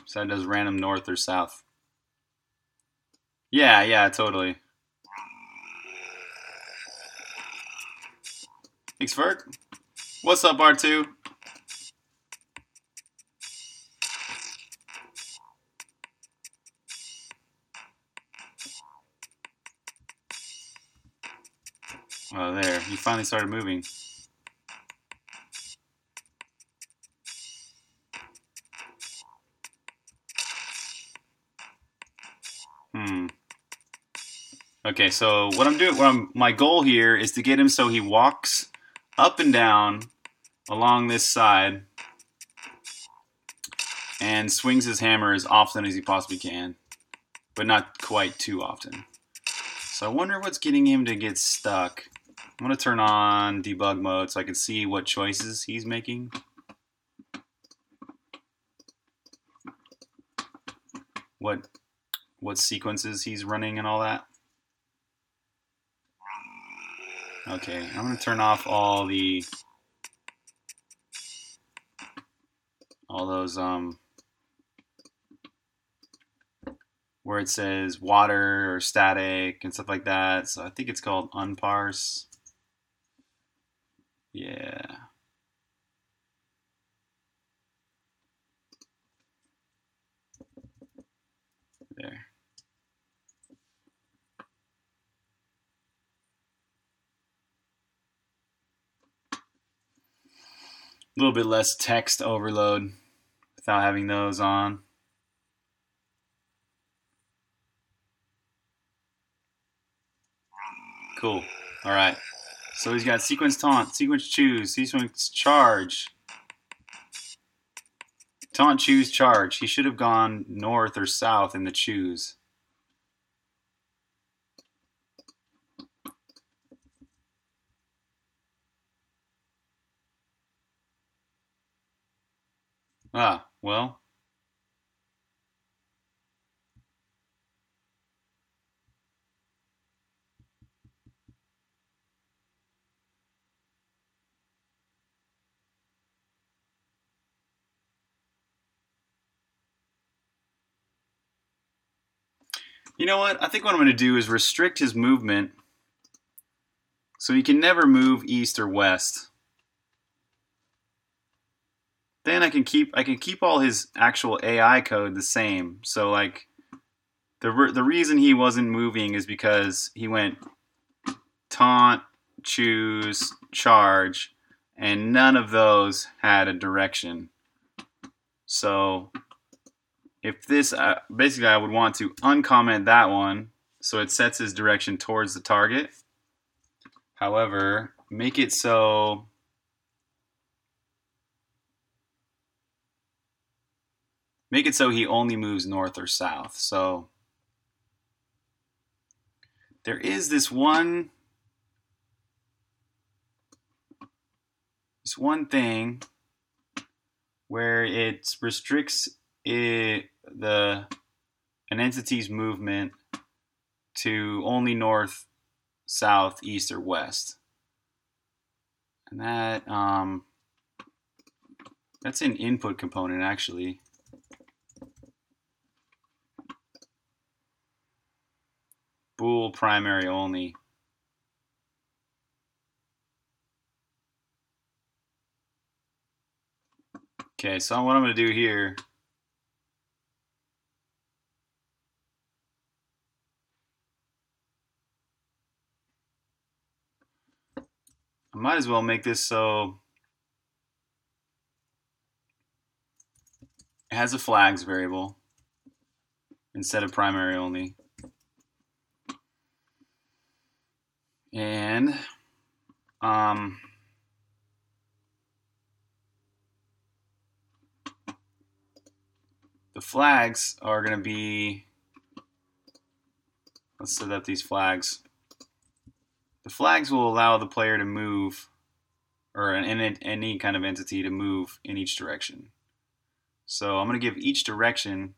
So that does random north or south. Yeah, yeah, totally. Thanks, Ferg. What's up, R two? Oh, there. He finally started moving. Hmm. Okay, so what I'm doing, what I'm, my goal here is to get him so he walks up and down along this side and swings his hammer as often as he possibly can, but not quite too often. So I wonder what's getting him to get stuck. I'm going to turn on debug mode so I can see what choices he's making. What what sequences he's running and all that. Okay, I'm going to turn off all the all those um where it says water or static and stuff like that. So I think it's called unparse. Yeah. There. A little bit less text overload without having those on. Cool. All right. So he's got sequence taunt, sequence choose, sequence charge. Taunt, choose, charge. He should have gone north or south in the choose. Ah, well. You know what? I think what I'm going to do is restrict his movement so he can never move east or west. Then I can keep I can keep all his actual A I code the same. So like the re- the reason he wasn't moving is because he went taunt, choose, charge, and none of those had a direction. So if this uh, basically I would want to uncomment that one so it sets his direction towards the target. However, make it so make it so he only moves north or south. So there is this one this one thing where it restricts it, the an entity's movement to only north, south, east, or west, and that um, that's an input component actually. Bool primary only. Okay, so what I'm going to do here I might as well make this so it has a flags variable instead of primary only. And um, the flags are going to be, let's set up these flags. The flags will allow the player to move, or an, any kind of entity to move in each direction. So I'm going to give each direction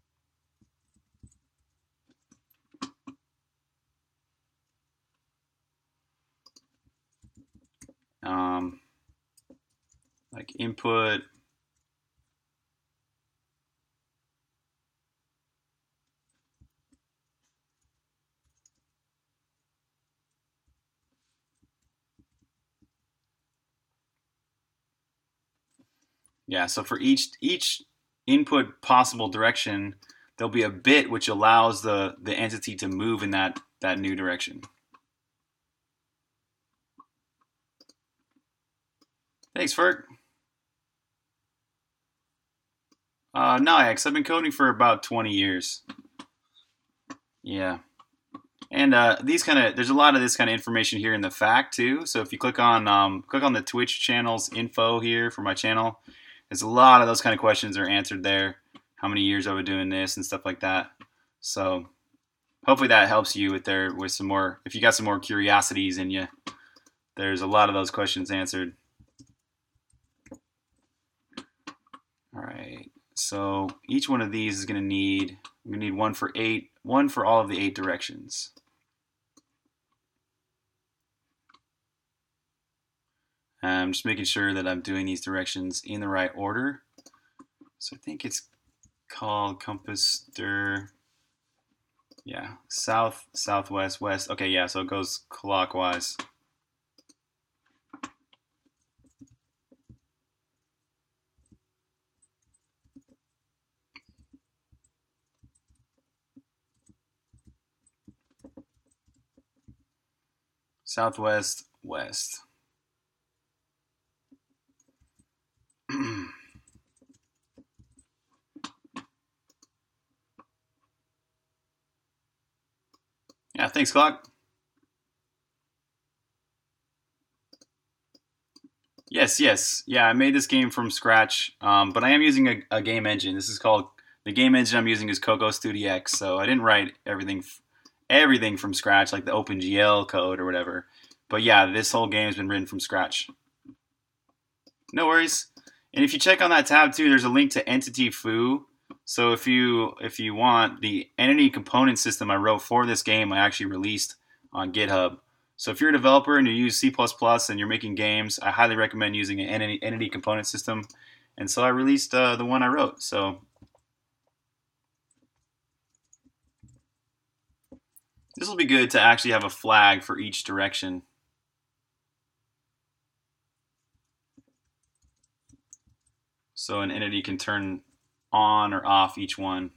um, like input Yeah, so for each each input possible direction, there'll be a bit which allows the, the entity to move in that, that new direction. Thanks, Ferg. Uh, no, X. I've been coding for about twenty years. Yeah. And uh, these kind of there's a lot of this kind of information here in the fact too. So if you click on um, click on the Twitch channel's info here for my channel, there's a lot of those kind of questions are answered there. How many years I've been doing this and stuff like that. So hopefully that helps you with there with some more. If you got some more curiosities in you, there's a lot of those questions answered. All right. So each one of these is going to need we need one for eight, one for all of the eight directions. I'm just making sure that I'm doing these directions in the right order. So I think it's called compass stir. Yeah, south, southwest, west. Okay, yeah, so it goes clockwise. Southwest, west. Yeah, thanks, Clock. Yes, yes. Yeah, I made this game from scratch, um, but I am using a, a game engine. This is called, the game engine I'm using is Coco Studio X, so I didn't write everything everything from scratch, like the OpenGL code or whatever. But yeah, this whole game has been written from scratch. No worries. And if you check on that tab too, there's a link to Entity Foo. So if you if you want the entity component system I wrote for this game, I actually released on GitHub. So if you're a developer and you use C plus plus and you're making games, I highly recommend using an entity, entity component system. And so I released uh, the one I wrote. So this will be good to actually have a flag for each direction. So an entity can turn on or off each one.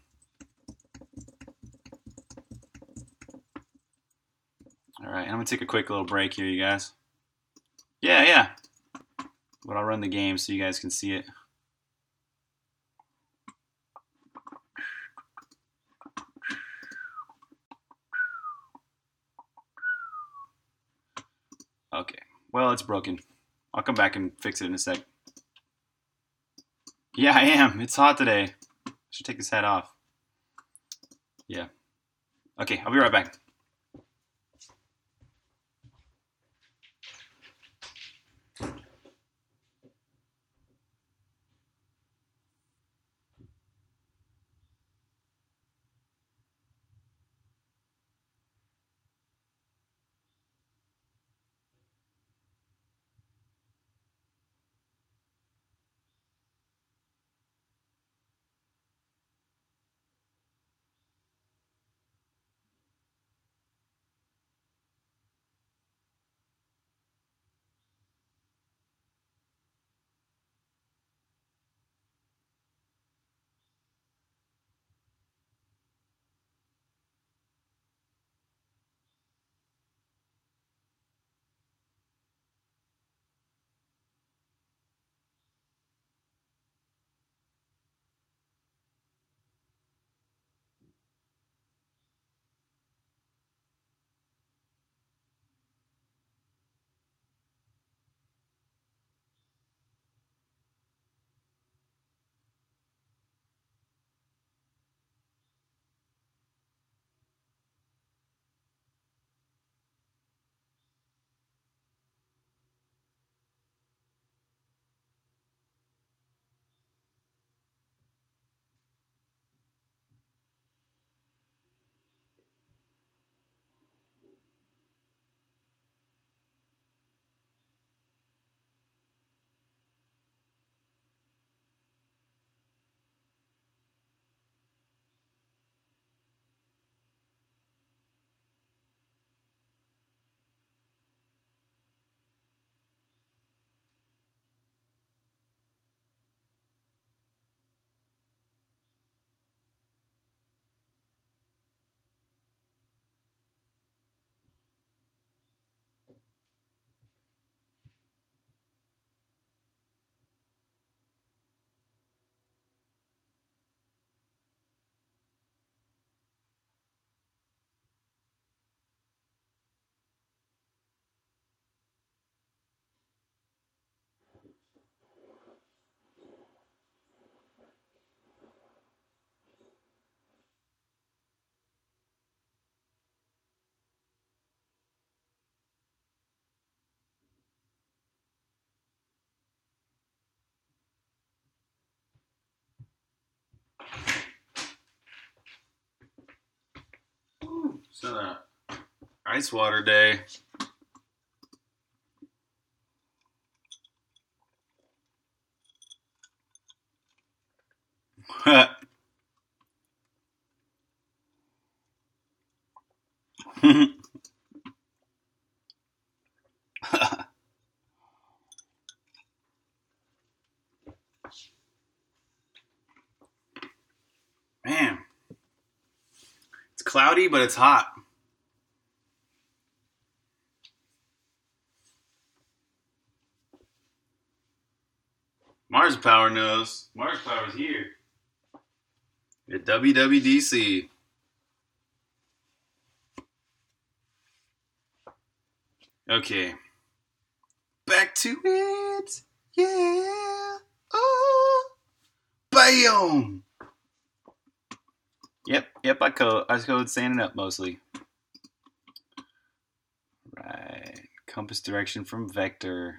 All right, I'm gonna take a quick little break here, you guys. Yeah, yeah. But I'll run the game so you guys can see it. Okay, well, it's broken. I'll come back and fix it in a sec. Yeah, I am. It's hot today. I should take this hat off. Yeah. Okay, I'll be right back. It's an ice water day. Man, it's cloudy, but it's hot. Mars Power knows. Mars Power's here at W W D C. Okay, back to it. Yeah. Oh, bam. Yep, yep. I code. I code standing up mostly. Right. Compass direction from vector.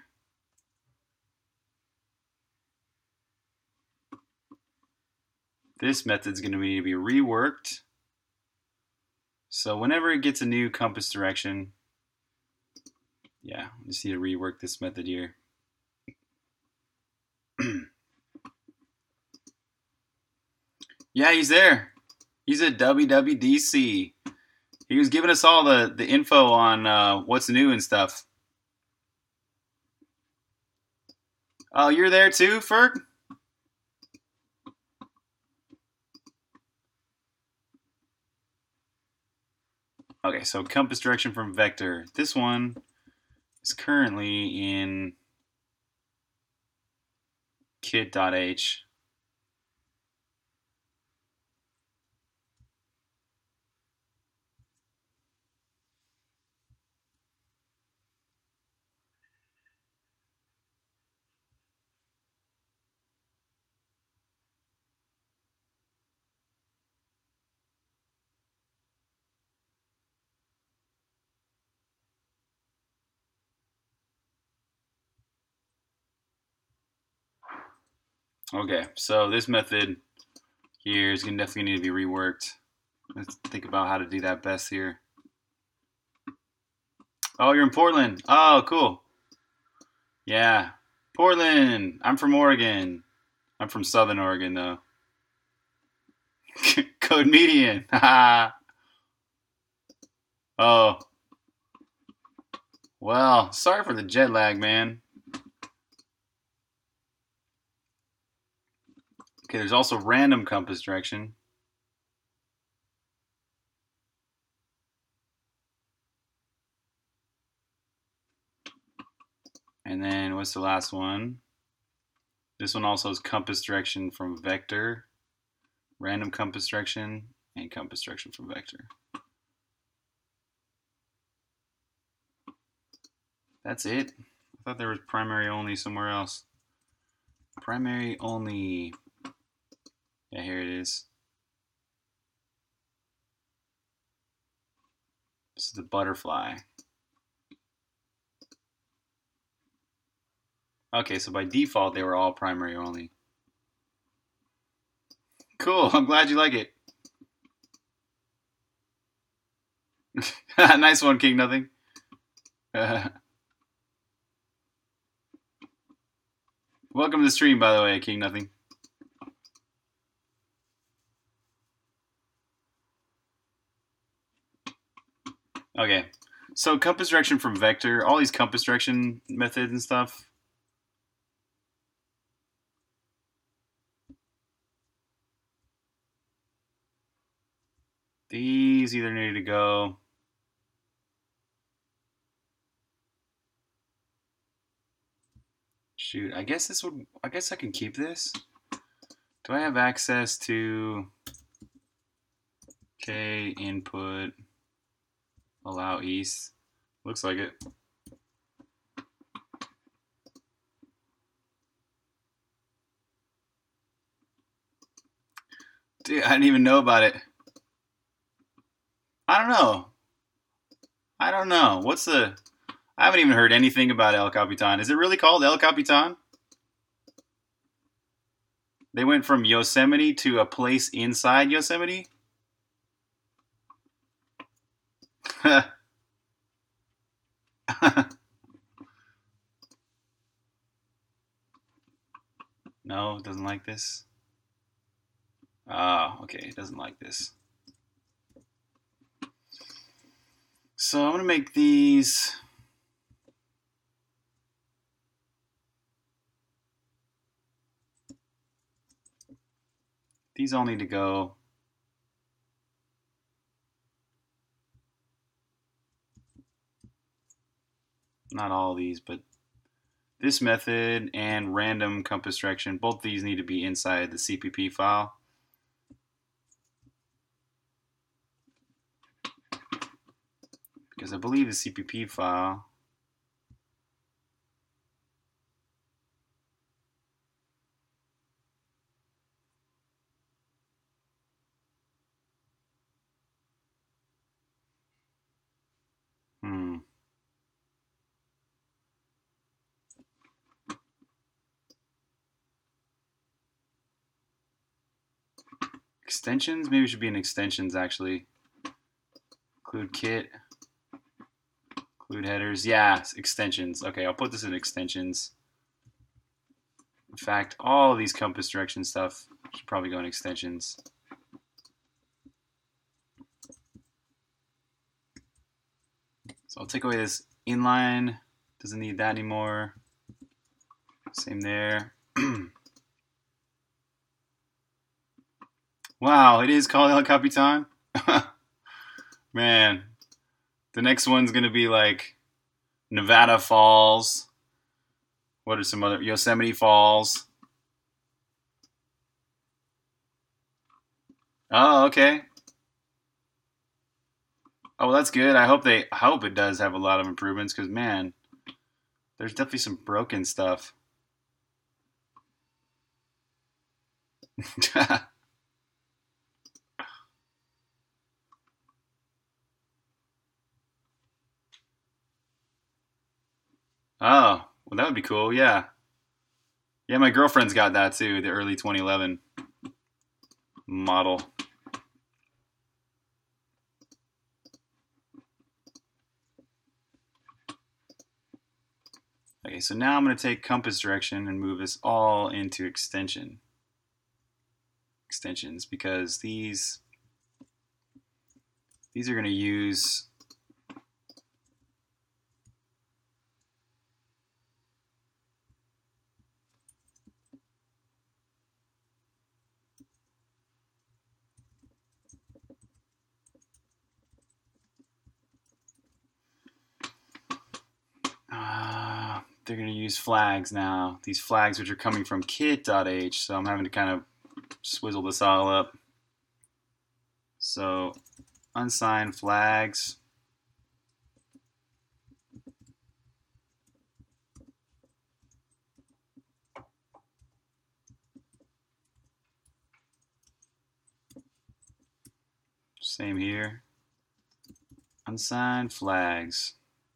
This method's going to need to be reworked. So whenever it gets a new compass direction, yeah, just need to rework this method here. Yeah, he's there. He's at W W D C. He was giving us all the, the info on uh, what's new and stuff. Oh, you're there too, Ferg? Okay, so compass direction from vector. This one is currently in kit.h. Okay, so this method here is going to definitely need to be reworked. Let's think about how to do that best here. Oh, you're in Portland. Oh, cool. Yeah, Portland. I'm from Oregon. I'm from Southern Oregon, though. Code median. Oh. Well, sorry for the jet lag, man. Okay, there's also random compass direction. And then what's the last one? This one also is compass direction from vector, random compass direction, and compass direction from vector. That's it? I thought there was primary only somewhere else. Primary only. Yeah, here it is. This is the butterfly. Okay, so by default, they were all primary only. Cool, I'm glad you like it. Nice one, King Nothing. Uh, welcome to the stream, by the way, King Nothing. Okay, so compass direction from vector, all these compass direction methods and stuff. These either need to go. Shoot, I guess this would, I guess I can keep this. Do I have access to K input allow east? Looks like it. Dude, I didn't even know about it. I don't know. I don't know. What's the... I haven't even heard anything about El Capitan. Is it really called El Capitan? They went from Yosemite to a place inside Yosemite? No, it doesn't like this. Ah, okay, it doesn't like this. So I'm gonna make these. These all need to go. Not all of these, but this method and random compass direction, both these need to be inside the C P P file. Because I believe the C P P file Hmm. Extensions? Maybe it should be in extensions actually. Include kit. Include headers. Yeah, extensions. Okay, I'll put this in extensions. In fact, all of these compass direction stuff should probably go in extensions. So I'll take away this inline. Doesn't need that anymore. Same there. Wow, it is called El Capitan? Man, the next one's going to be like Nevada Falls. What are some other? Yosemite Falls. Oh, okay. Oh, well, that's good. I hope they I hope it does have a lot of improvements because, man, there's definitely some broken stuff. Oh, well, that would be cool. Yeah. Yeah, my girlfriend's got that too, the early twenty eleven model. Okay, so now I'm going to take compass direction and move this all into extension. Extensions, because these these are going to use uh, they're going to use flags now. These flags which are coming from kit.h, so I'm having to kind of swizzle this all up. So unsigned flags. Same here. Unsigned flags.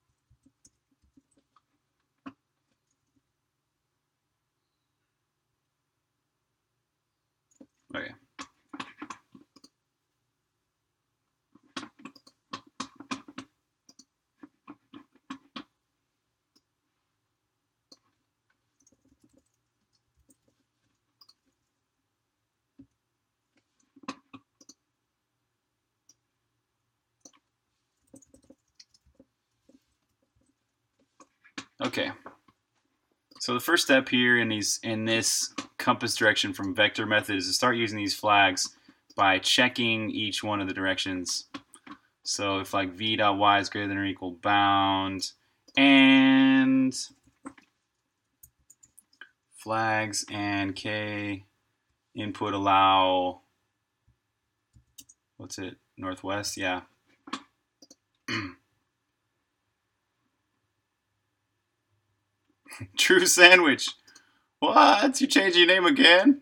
Okay. Okay. So the first step here in these in this compass direction from vector method is to start using these flags by checking each one of the directions. So if like v dot y is greater than or equal bound and flags and k input allow, what's it, northwest? Yeah. True Sandwich. What? You changed your name again?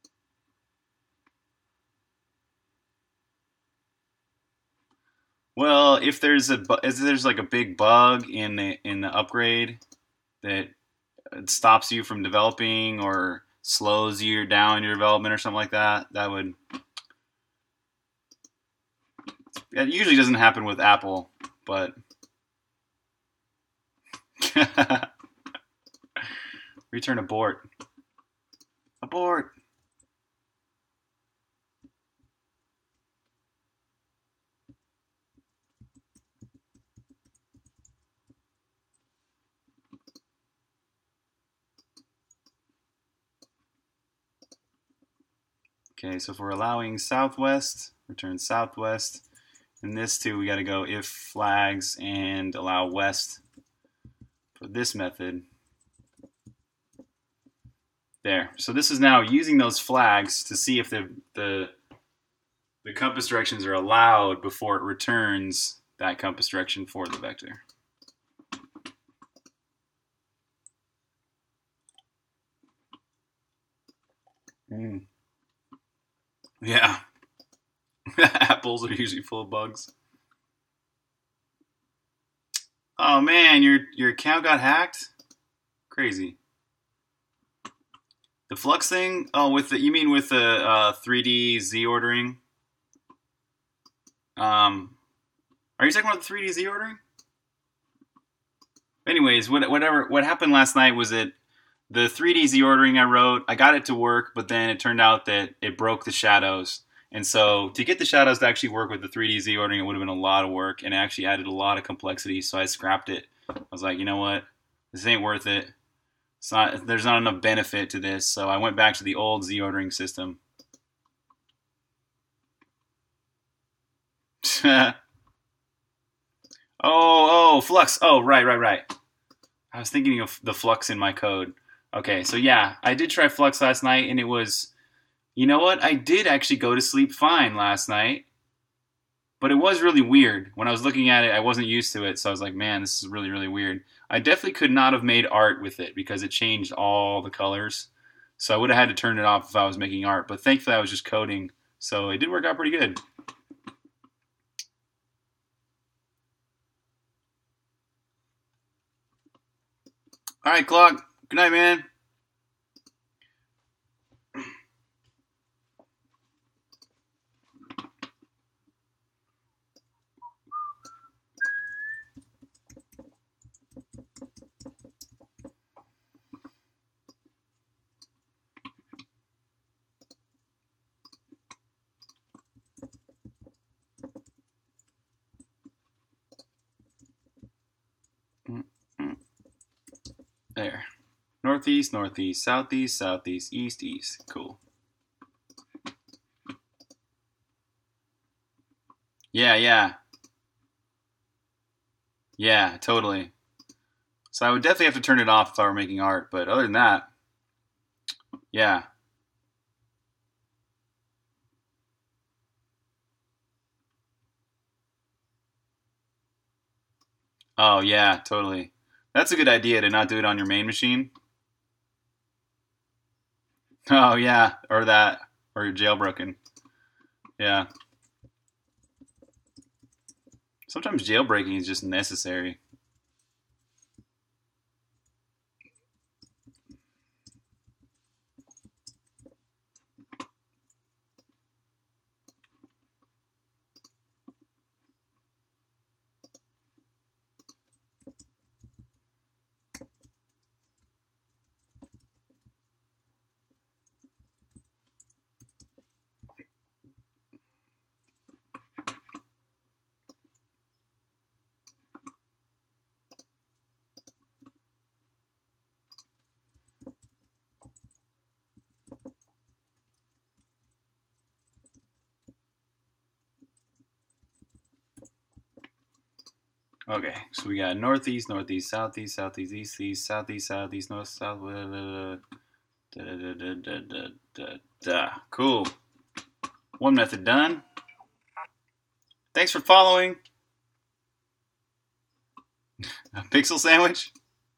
Well, if there's a if there's like a big bug in the in the upgrade that stops you from developing or slows you down in your development or something like that, that would. It usually doesn't happen with Apple. but return abort. Abort. Okay, so if we're allowing southwest, return southwest. In this too, we got to go if flags and allow west for this method. There. So this is now using those flags to see if the the the compass directions are allowed before it returns that compass direction for the vector. Mm. Yeah. Apples are usually full of bugs. Oh man, your your account got hacked? Crazy. The Flux thing? Oh, with the you mean with the uh, three D Z ordering? Um, are you talking about the three D Z ordering? Anyways, what, whatever. What happened last night was that the three D Z ordering I wrote, I got it to work, but then it turned out that it broke the shadows. And so to get the shadows to actually work with the three D Z ordering, it would have been a lot of work, and it actually added a lot of complexity. So I scrapped it. I was like, you know what? This ain't worth it. It's not. There's not enough benefit to this. So I went back to the old Z ordering system. oh, oh, Flux. Oh, right, right, right. I was thinking of the Flux in my code. Okay, so yeah, I did try Flux last night, and it was, you know what? I did actually go to sleep fine last night, but it was really weird. When I was looking at it, I wasn't used to it, so I was like, man, this is really, really weird. I definitely could not have made art with it because it changed all the colors, so I would have had to turn it off if I was making art, but thankfully I was just coding, so it did work out pretty good. All right, Clock. Good night, man. There. Northeast, northeast, southeast, southeast, east, east. Cool. Yeah, yeah. Yeah, totally. So I would definitely have to turn it off if I were making art, but other than that, yeah. Oh, yeah, totally. That's a good idea to not do it on your main machine. Oh, yeah, or that, or you're jailbroken. Yeah. Sometimes jailbreaking is just necessary. Okay, so we got northeast, northeast, southeast, southeast, east, east, southeast, southeast, north, south. Blah, blah, blah, da, da, da, da, da, da, da. Cool. One method done. Thanks for following. A pixel sandwich?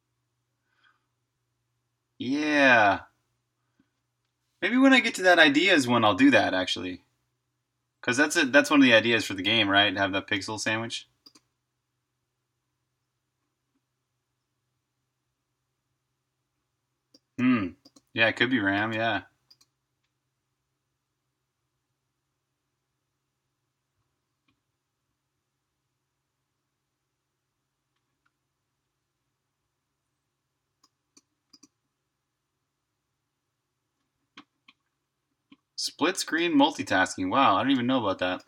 Yeah. Maybe when I get to that ideas one, I'll do that actually. Because that's it. That's one of the ideas for the game, right? Have that pixel sandwich. Hmm. Yeah, it could be RAM. Yeah. Split screen multitasking. Wow, I don't even know about that.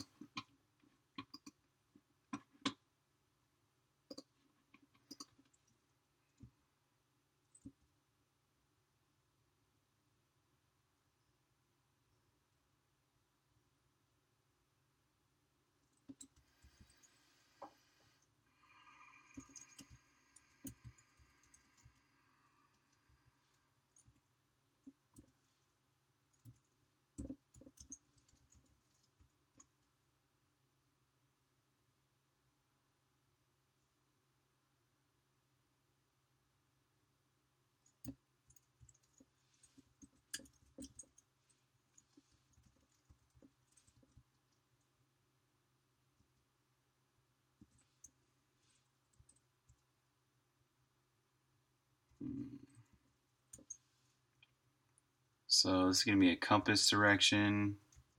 So this is going to be a compass direction.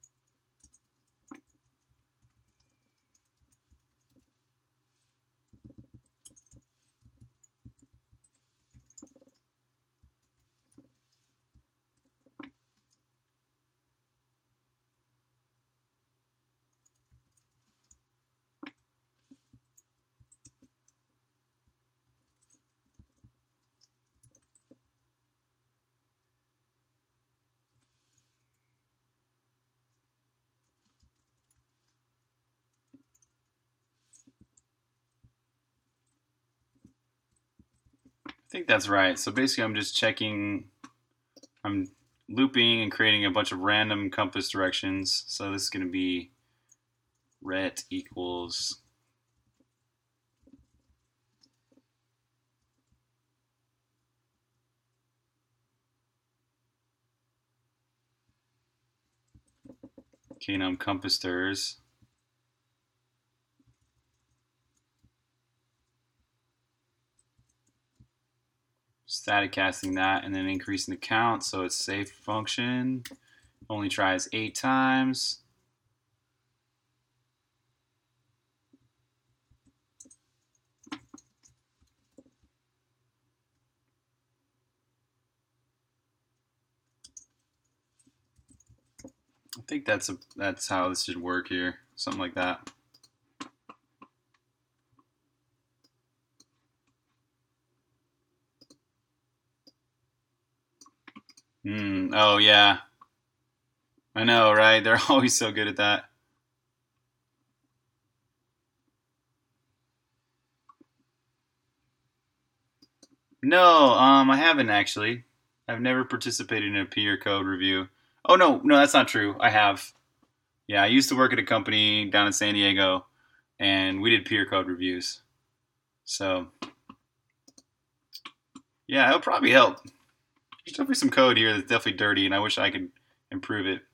I think that's right. So basically I'm just checking, I'm looping and creating a bunch of random compass directions. So this is going to be ret equals knum compass stirs. Static casting that and then increasing the count so it's safe function. Only tries eight times. I think that's a that's how this should work here. Something like that. Hmm. Oh yeah. I know, right? They're always so good at that. No, um, I haven't actually. I've never participated in a peer code review. Oh no, no, that's not true. I have. Yeah, I used to work at a company down in San Diego, and we did peer code reviews. So, yeah, it'll probably help. There's definitely some code here that's definitely dirty, and I wish I could improve it.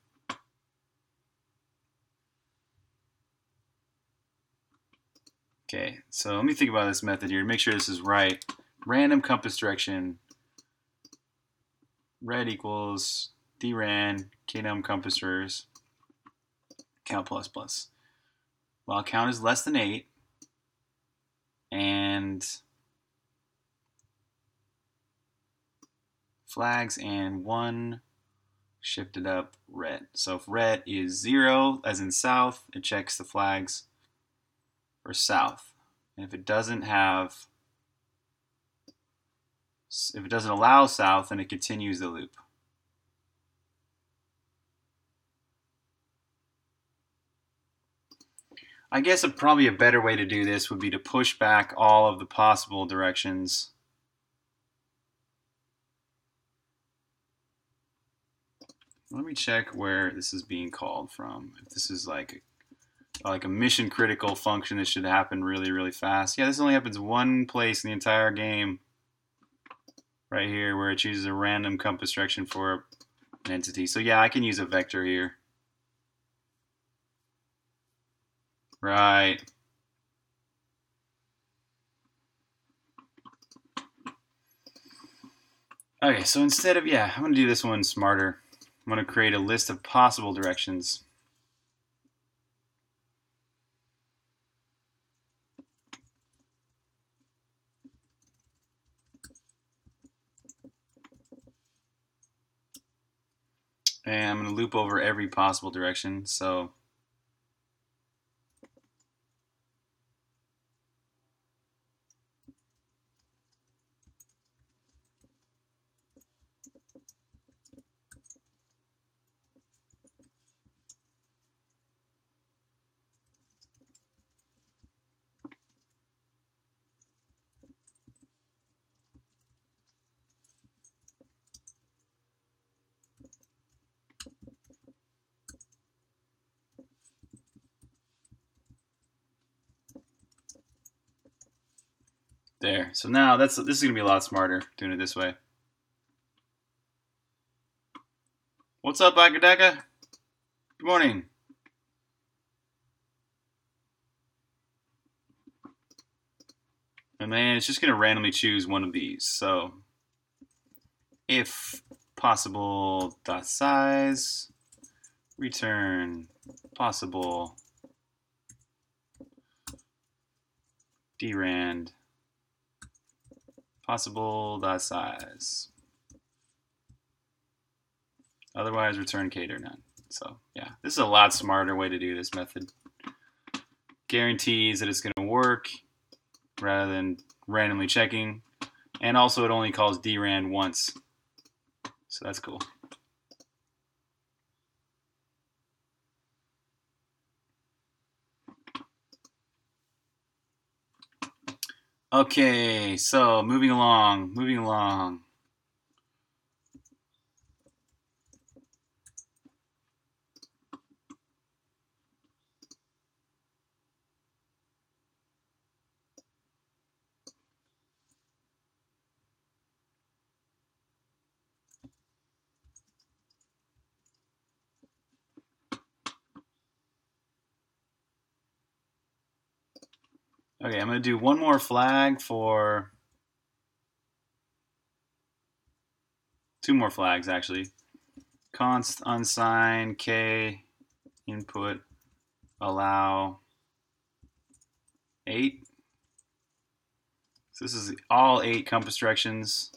Okay, so let me think about this method here. Make sure this is right. Random compass direction. Red equals dran knum compassers count plus plus. While count is less than eight, and flags and one shifted up red. So if red is zero, as in south, it checks the flags for south. And if it doesn't have, if it doesn't allow south, then it continues the loop. I guess a, probably a better way to do this would be to push back all of the possible directions. Let me check where this is being called from. If this is like a, like a mission critical function that should happen really, really fast. Yeah, this only happens one place in the entire game. Right here, where it chooses a random compass direction for an entity. So yeah, I can use a vector here. Right. Okay, so instead of, yeah, I'm going to do this one smarter. I'm going to create a list of possible directions. And I'm going to loop over every possible direction. So there. So now that's this is going to be a lot smarter doing it this way. What's up, Akadaka? Good morning. And then it's just going to randomly choose one of these. So if possible dot size, return possible drand possible dot size. Otherwise, return cater none. So yeah, this is a lot smarter way to do this method. Guarantees that it's going to work rather than randomly checking, and also it only calls drand once. So that's cool. Okay, so moving along, moving along. Okay, I'm going to do one more flag for two more flags actually. Const unsigned k input allow eight. So this is all eight compass directions.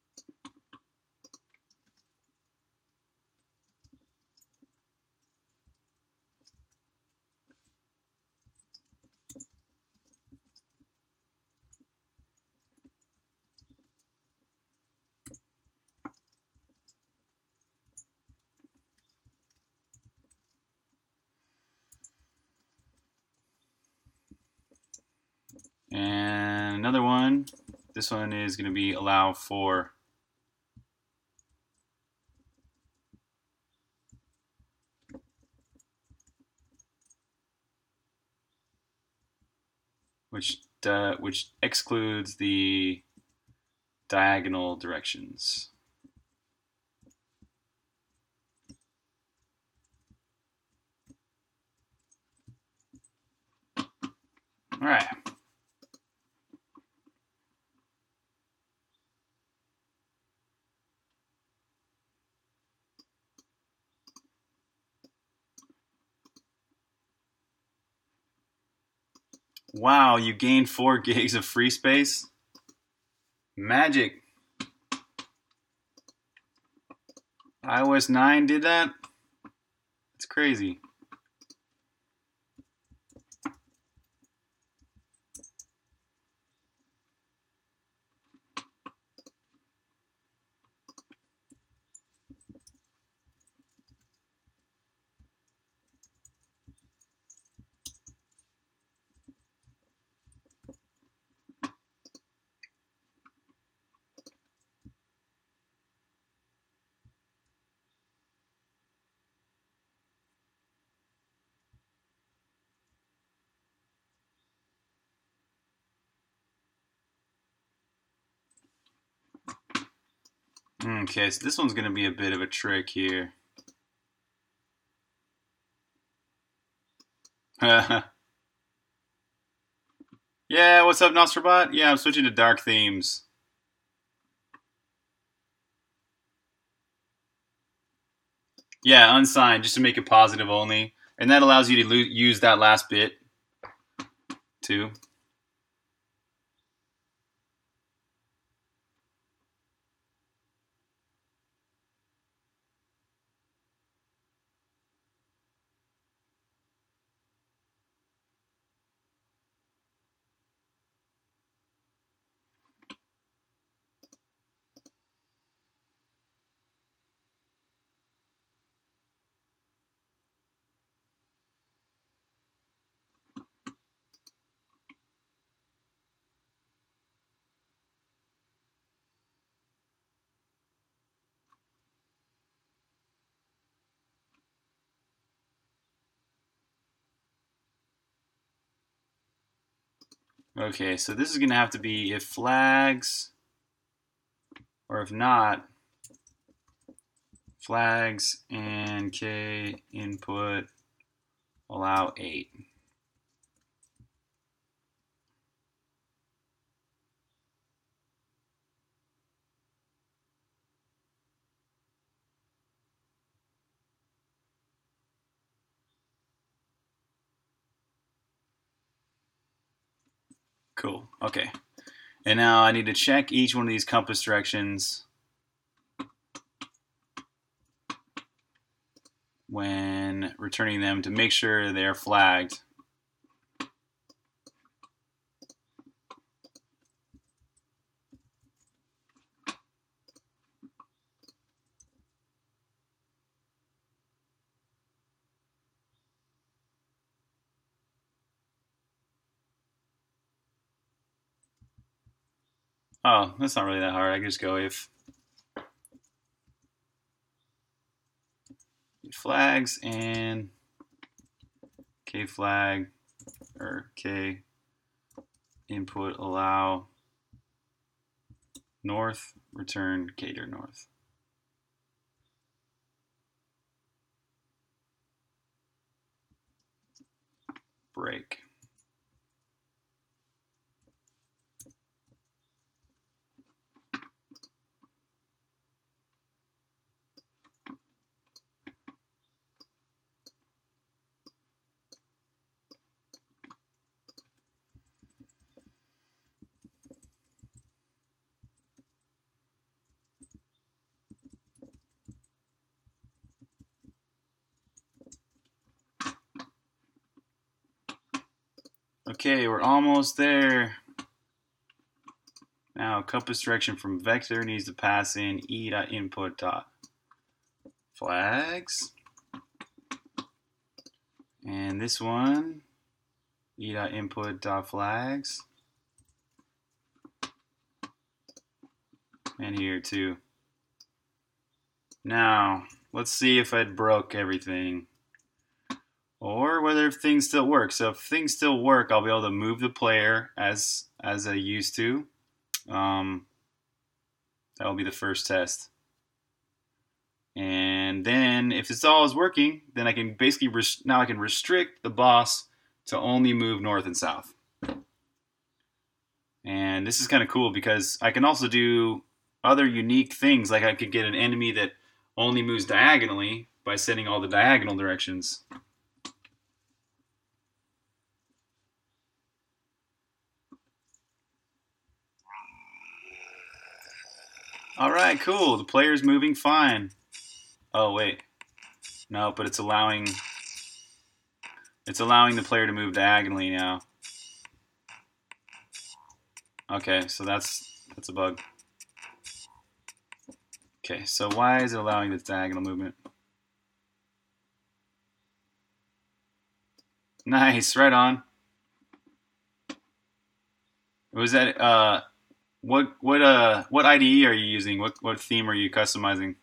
And another one, this one is going to be allow for which uh, which excludes the diagonal directions. All right. Wow, you gained four gigs of free space? Magic. i O S nine did that? It's crazy. Okay, so this one's going to be a bit of a trick here. Yeah, what's up, Nostrabot? Yeah, I'm switching to dark themes. Yeah, unsigned, just to make it positive only. And that allows you to lo- use that last bit, too. Okay, so this is going to have to be if flags, or if not, flags and k input allow eight. Cool. Okay. And now I need to check each one of these compass directions when returning them to make sure they're flagged. Oh, that's not really that hard. I can just go if flags and k flag or k input allow north, return k to north. Break. Okay, we're almost there. Now, compass direction from vector needs to pass in e.input dot flags. And this one, e.input dot flags. And here too. Now, let's see if I broke everything. Or whether things still work. So if things still work, I'll be able to move the player as as I used to. Um, that will be the first test. And then if it's all is working, then I can basically res- now I can restrict the boss to only move north and south. And this is kind of cool because I can also do other unique things. Like I could get an enemy that only moves diagonally by setting all the diagonal directions. All right, cool. The player's moving fine. Oh, wait. No, but it's allowing it's allowing the player to move diagonally now. Okay, so that's that's a bug. Okay, so why is it allowing this diagonal movement? Nice, right on. Was that uh what what uh what I D E are you using? What what theme are you customizing?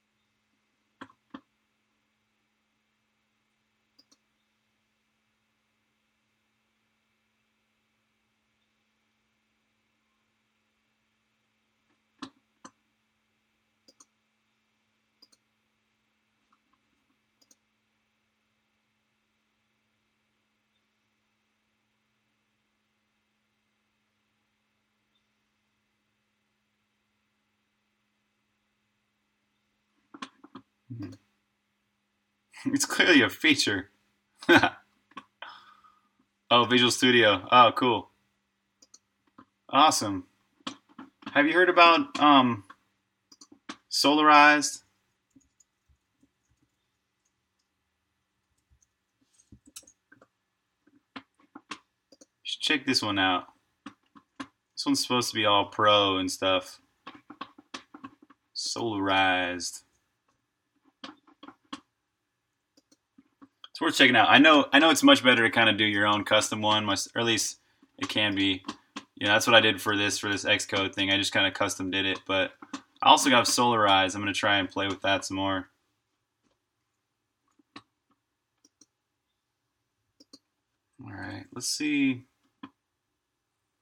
It's clearly a feature. Oh, Visual Studio. Oh, cool. Awesome. Have you heard about um Solarized? Check this one out. This one's supposed to be all pro and stuff. Solarized. It's worth checking out. I know I know it's much better to kind of do your own custom one, or at least it can be. Yeah, that's what I did for this for this Xcode thing. I just kind of custom did it, but I also got Solarized. I'm gonna try and play with that some more. All right, let's see.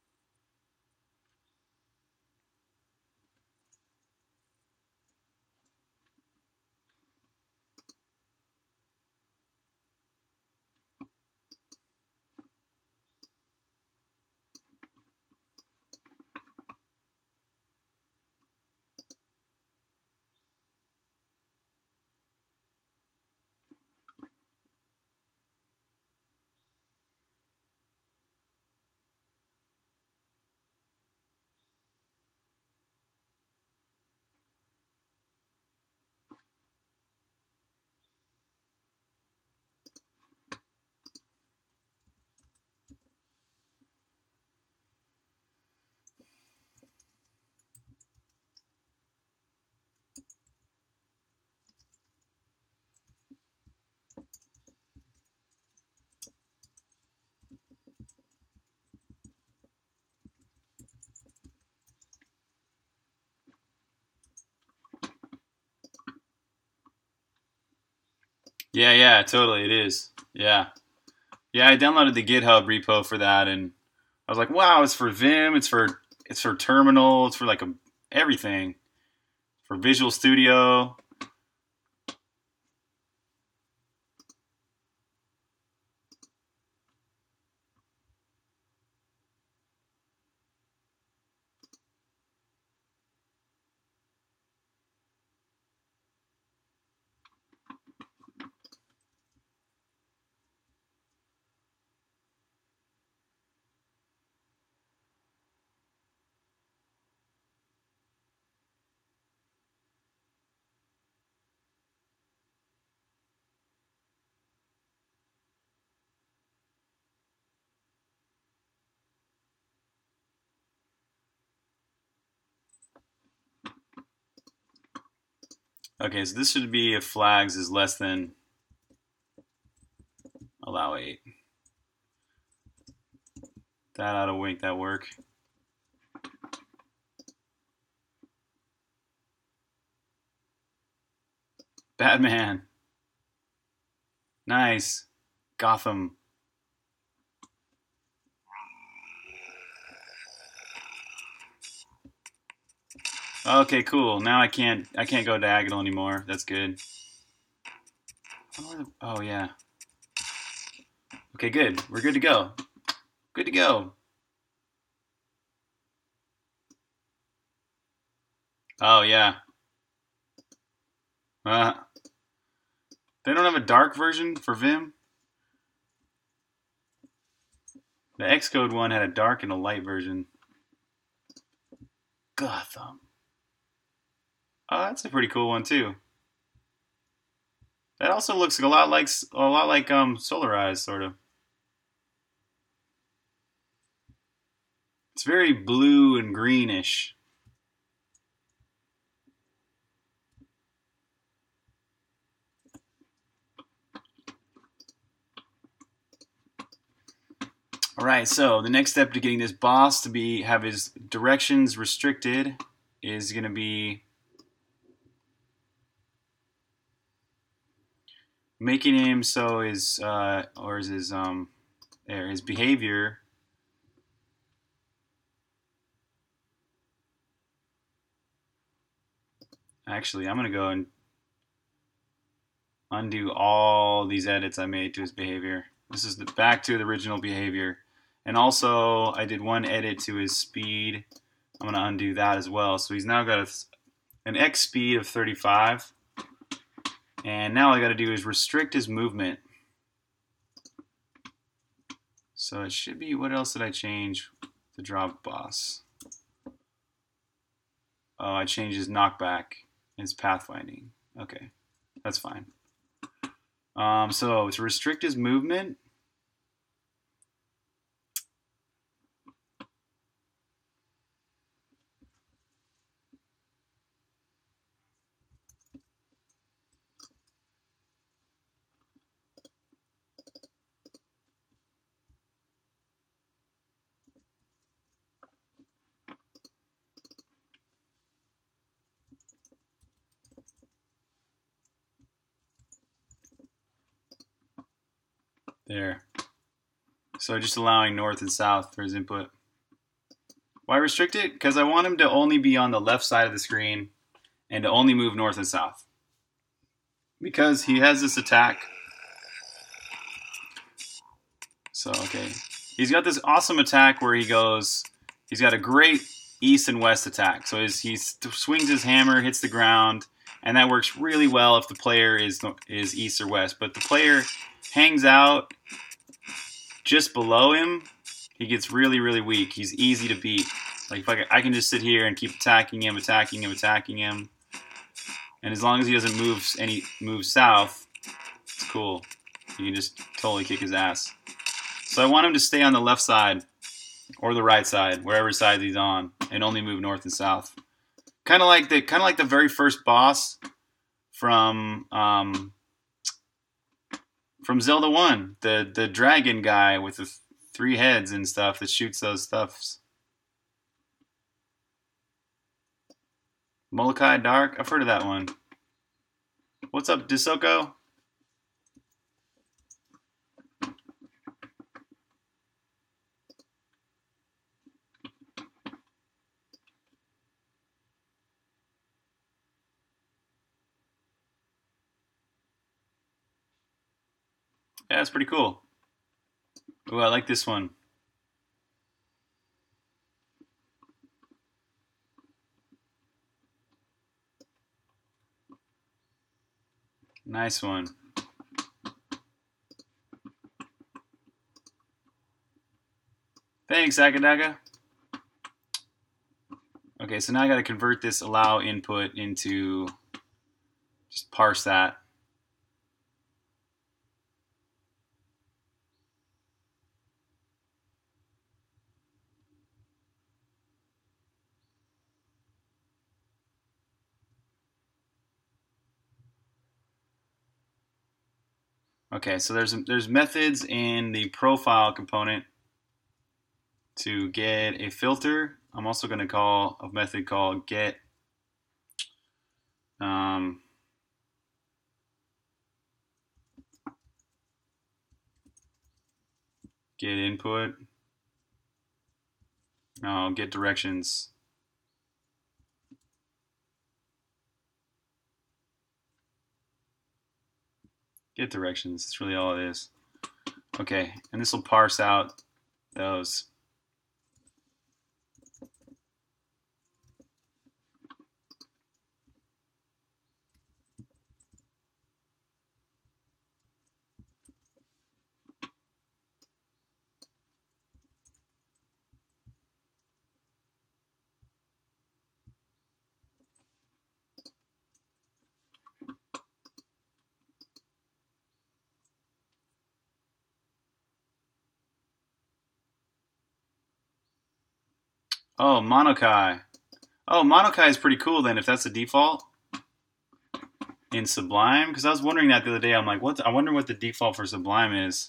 Yeah, yeah, totally, it is. Yeah. Yeah, I downloaded the GitHub repo for that, and I was like, wow, it's for Vim, it's for it's for Terminal, it's for like a, everything. For Visual Studio. Okay, so this should be if flags is less than allow eight. That ought to make that work. Batman. Nice. Gotham. Okay, cool. Now I can't I can't go diagonal anymore. That's good. Oh yeah. Okay, good. We're good to go. Good to go. Oh yeah. Uh, they don't have a dark version for Vim. The Xcode one had a dark and a light version. Gotham. Oh, that's a pretty cool one too. That also looks a lot like a lot like um Solarize, sort of. It's very blue and greenish. All right, so the next step to getting this boss to be have his directions restricted is going to be making him so his uh, or is his um there his behavior actually I'm going to go and undo all these edits I made to his behavior. This is the back to the original behavior. And also I did one edit to his speed. I'm going to undo that as well. So he's now got a, an X speed of thirty-five. And now all I got to do is restrict his movement. So it should be, what else did I change? The drop boss. Oh, I changed his knockback, his pathfinding. Okay, that's fine. Um, so to restrict his movement, there. So just allowing north and south for his input. Why restrict it? Because I want him to only be on the left side of the screen and to only move north and south. Because he has this attack. So, okay. He's got this awesome attack where he goes, he's got a great east and west attack. So his, he swings his hammer, hits the ground, and that works really well if the player is, is east or west. But the player hangs out just below him, he gets really, really weak. He's easy to beat. Like if I, I can just sit here and keep attacking him, attacking him, attacking him, and as long as he doesn't move any move south, it's cool. You can just totally kick his ass. So I want him to stay on the left side or the right side, wherever side he's on, and only move north and south. Kind of like the kind of like the very first boss from um, from Zelda one, the the dragon guy with the th three heads and stuff that shoots those stuffs. Molokai Dark? I've heard of that one. What's up, Disoko? Yeah, that's pretty cool. Ooh, I like this one. Nice one. Thanks, Akadaga. Okay, so now I got to convert this allow input into, just parse that. Okay, so there's there's methods in the profile component to get a filter. I'm also going to call a method called get um, get input. No, get directions. Get directions. That's really all it is. Okay, and this will parse out those. Oh, Monokai. Oh, Monokai is pretty cool then if that's the default in Sublime. Because I was wondering that the other day. I'm like, what? I wonder what the default for Sublime is.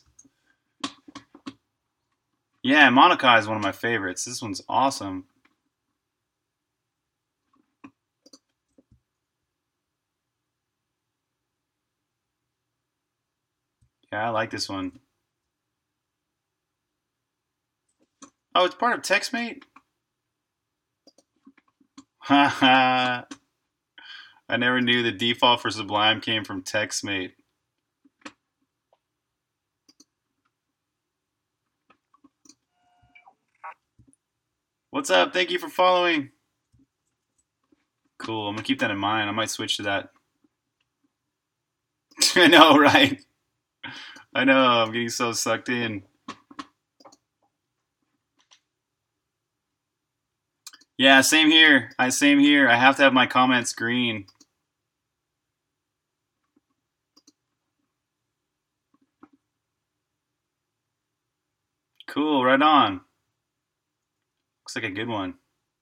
Yeah, Monokai is one of my favorites. This one's awesome. Yeah, I like this one. Oh, it's part of TextMate? Haha. I never knew the default for Sublime came from TextMate. What's up? Thank you for following. Cool. I'm going to keep that in mind. I might switch to that. I know, right? I know. I'm getting so sucked in. Yeah, same here. I same here. I have to have my comments green. Cool, right on. Looks like a good one.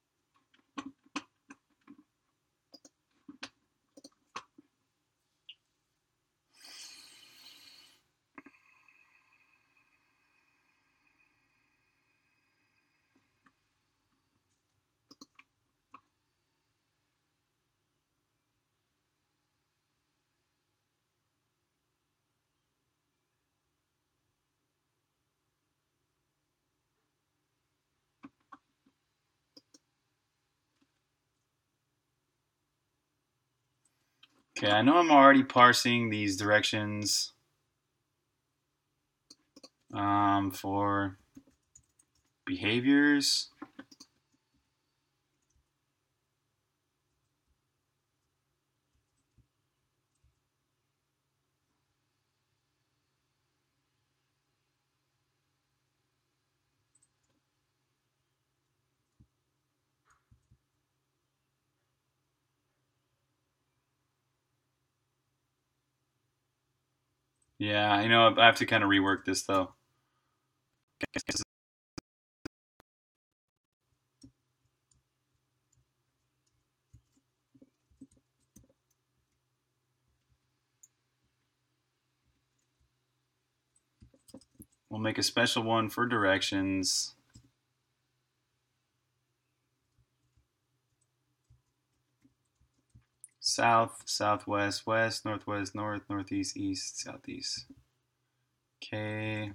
Okay, I know I'm already parsing these directions um, for behaviors. Yeah, you know, I have to kind of rework this though. We'll make a special one for directions. South, southwest, west, northwest, north, northeast, east, southeast. Okay.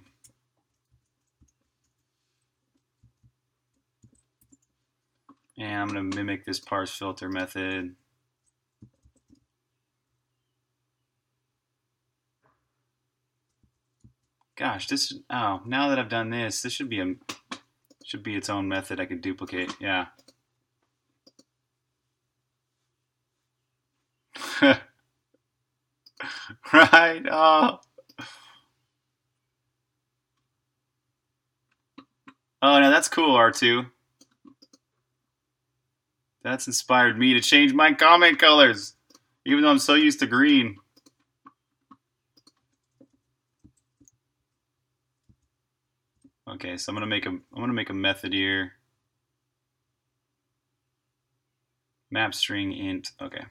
And I'm going to mimic this parse filter method. gosh, this oh now that I've done this, this should be a should be its own method I could duplicate. Yeah. Right. Oh. Oh, now that's cool, R two. That's inspired me to change my comment colors, even though I'm so used to green. Okay, so I'm gonna make a I'm gonna make a method here. Map string int. Okay.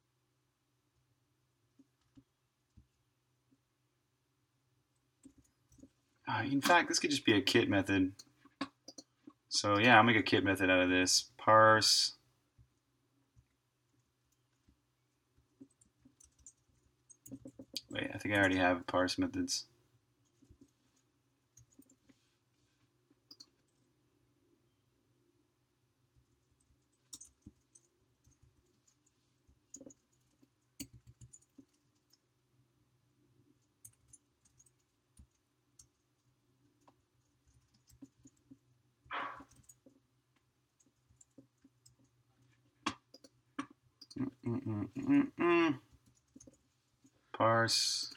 Uh, in fact, this could just be a kit method. So yeah, I'll make a kit method out of this. Parse. Wait, I think I already have parse methods. Mm -mm -mm -mm. Parse.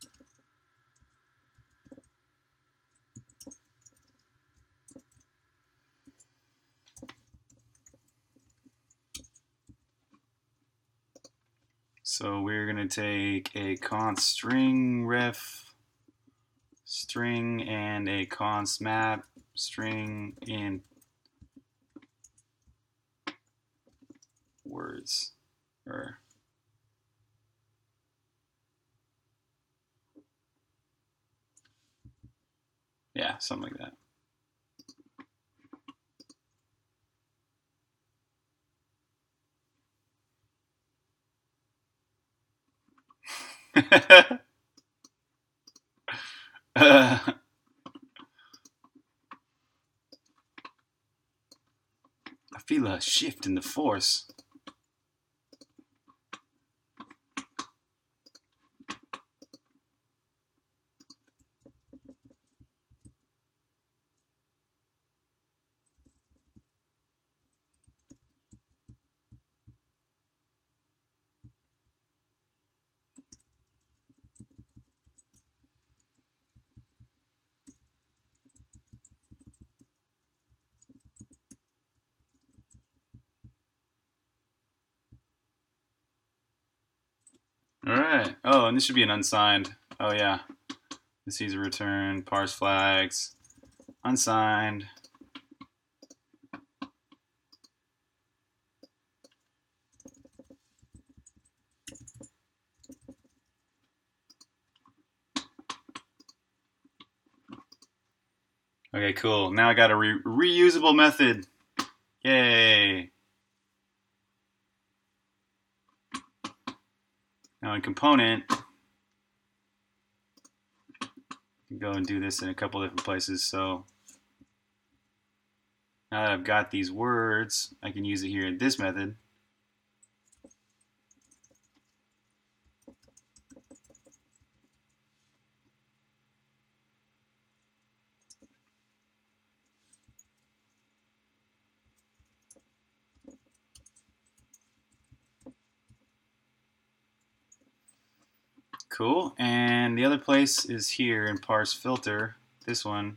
So we're going to take a const string ref string and a const map string in words. Or yeah, something like that. uh, I feel a shift in the force. All right. Oh, and this should be an unsigned. Oh, yeah. This sees a return, parse flags, unsigned. Okay, cool. Now I got a re reusable method. Yay. Now in component, you can go and do this in a couple different places. So now that I've got these words, I can use it here in this method. Cool, and the other place is here in parse filter, this one.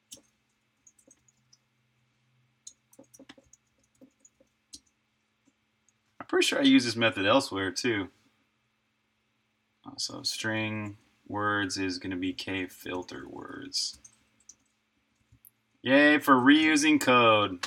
I'm pretty sure I use this method elsewhere too. So string words is going to be k filter words. Yay for reusing code.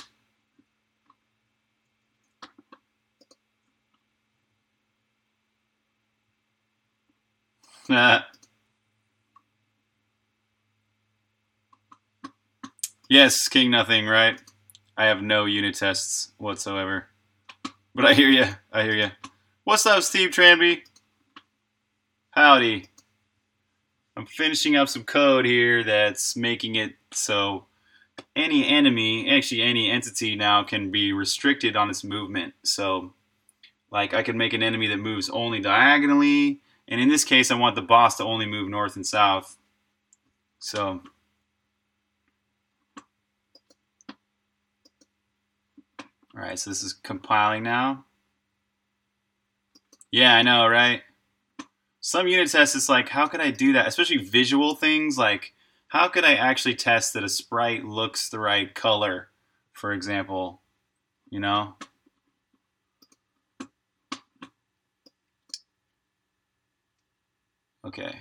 Yes, King Nothing, right? I have no unit tests whatsoever. But I hear ya. I hear ya. What's up, Steve Tranby? Howdy. I'm finishing up some code here that's making it so any enemy, actually any entity now, can be restricted on its movement. So, like, I can make an enemy that moves only diagonally. And in this case, I want the boss to only move north and south. So all right, so this is compiling now. Yeah, I know, right? Some unit tests, it's like, how could I do that? Especially visual things, like, how could I actually test that a sprite looks the right color, for example, you know? Okay.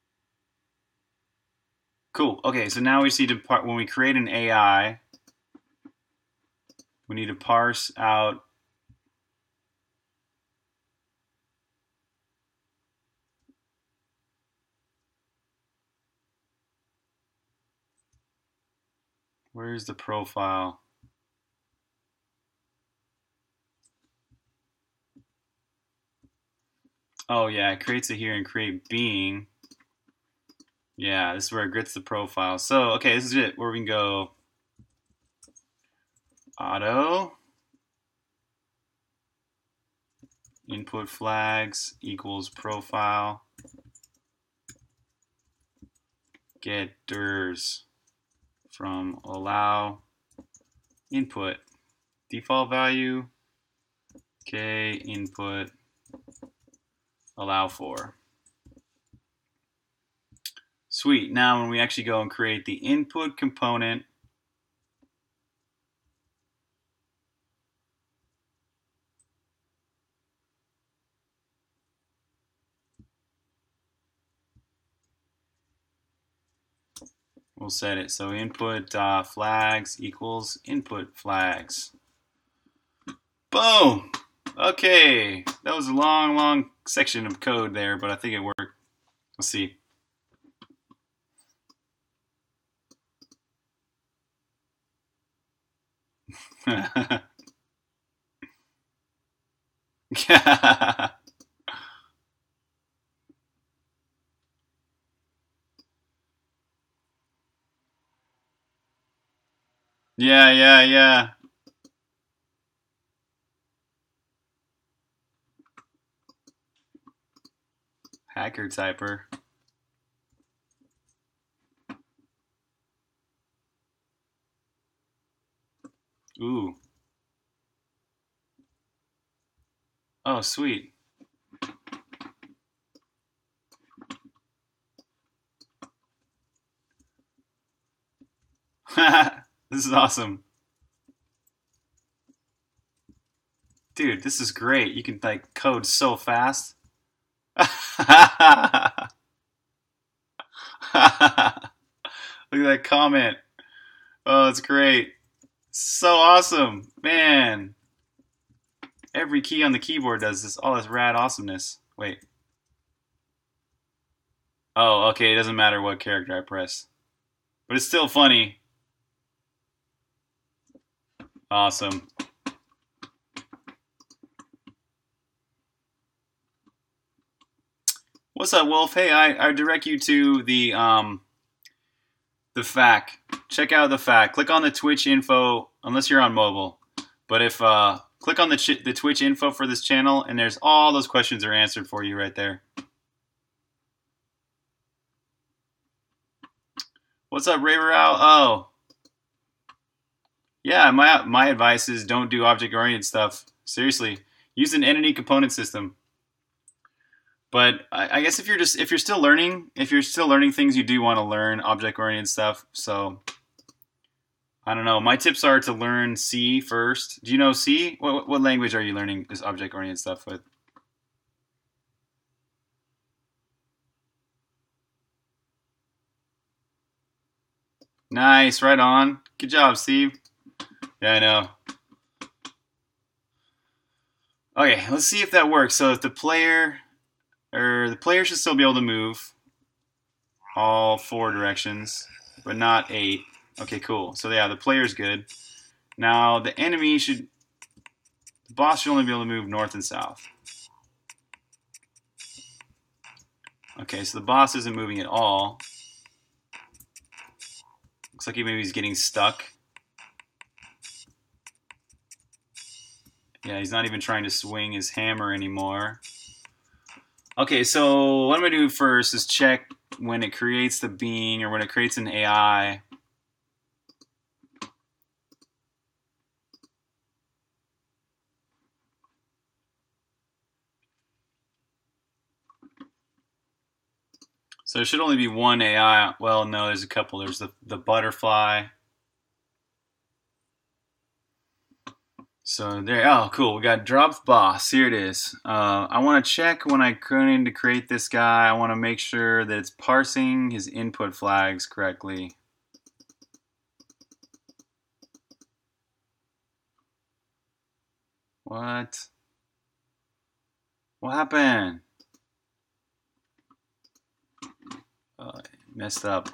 Cool. Okay, so now we see to par- when we create an A I, we need to parse out where's the profile? Oh yeah, it creates it here and create being. Yeah, this is where it gets the profile. So okay, this is it where we can go auto input flags equals profile getters from allow input default value k input allow for. Sweet. Now when we actually go and create the input component, we'll set it. So input uh, flags equals input flags. Boom. Okay. That was a long, long section of code there, but I think it worked. Let's see. Yeah. Yeah, yeah, yeah. Hacker typer. Ooh. Oh, sweet. This is awesome. Dude, this is great. You can like code so fast. Look at that comment. Oh, it's great. So awesome. Man. Every key on the keyboard does this. All this rad awesomeness. Wait. Oh, okay. It doesn't matter what character I press. But it's still funny. Awesome. What's up, Wolf? Hey, I, I direct you to the um the F A Q. Check out the F A Q. Click on the Twitch info, unless you're on mobile. But if uh, click on the ch- the Twitch info for this channel, and there's all those questions are answered for you right there. What's up, Raver Owl? Oh, yeah. My my advice is don't do object oriented stuff. Seriously, use an entity component system. But I, I guess if you're just if you're still learning, if you're still learning things, you do want to learn object oriented stuff. So I don't know. My tips are to learn C first. Do you know C? What what language are you learning this object oriented stuff with? Nice, right on. Good job, Steve. Yeah, I know. Okay, let's see if that works. So if the player, or the player should still be able to move all four directions, but not eight. Okay, cool. So yeah, the player's good. Now the enemy should, the boss should only be able to move north and south. Okay, so the boss isn't moving at all. Looks like he maybe he's getting stuck. Yeah, he's not even trying to swing his hammer anymore. Okay, so what I'm going to do first is check when it creates the being or when it creates an A I. So there should only be one A I. Well, no, there's a couple. There's the, the butterfly. So there, oh, cool. We got dropped boss. Here it is. Uh, I want to check when I go in to create this guy. I want to make sure that it's parsing his input flags correctly. What? What happened? Uh, messed up.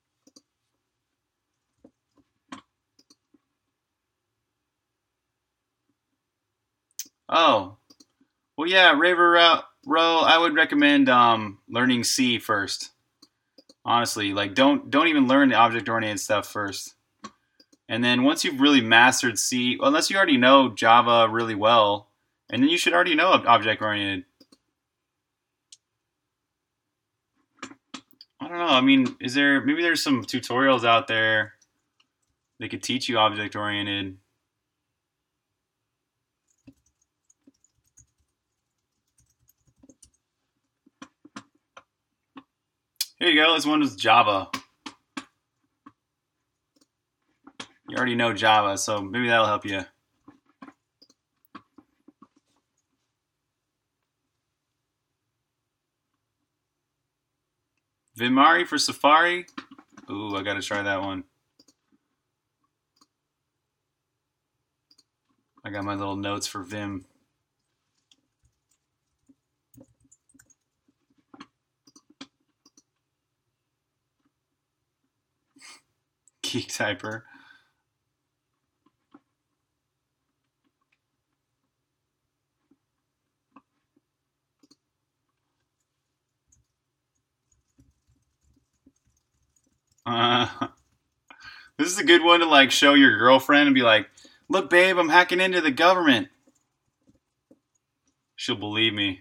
Oh, well, yeah, Raver uh, Row. I would recommend um, learning C first. Honestly, like don't don't even learn the object-oriented stuff first. And then once you've really mastered C, unless you already know Java really well, and then you should already know object-oriented. I don't know. I mean, is there maybe there's some tutorials out there that could teach you object-oriented. Here you go. This one is Java. You already know Java, so maybe that'll help you. Vimari for Safari? Ooh, I gotta try that one. I got my little notes for Vim. Geek Typer. Uh, this is a good one to like show your girlfriend and be like, look, babe, I'm hacking into the government. She'll believe me.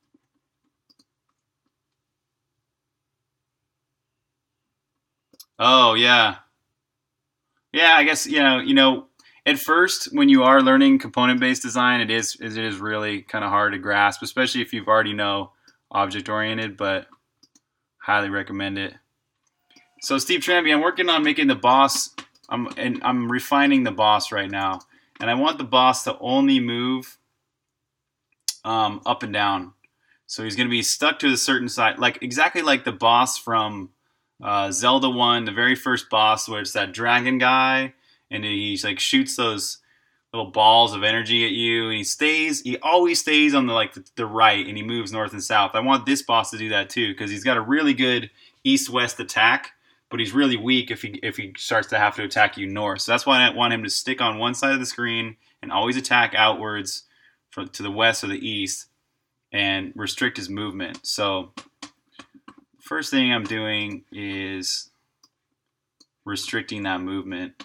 Oh, yeah. Yeah, I guess, you know, you know, at first when you are learning component-based design, it is it is really kind of hard to grasp, especially if you've already know object-oriented, but highly recommend it. So Steve Tramby, I'm working on making the boss. I'm and I'm refining the boss right now, and I want the boss to only move um, up and down. So he's going to be stuck to a certain side, like exactly like the boss from uh, Zelda one, the very first boss, where it's that dragon guy, and he's like shoots those little balls of energy at you, and he stays. He always stays on the like the, the right, and he moves north and south. I want this boss to do that too, because he's got a really good east-west attack. But he's really weak if he if he starts to have to attack you north. So that's why I want him to stick on one side of the screen and always attack outwards from, to the west or the east and restrict his movement. So first thing I'm doing is restricting that movement.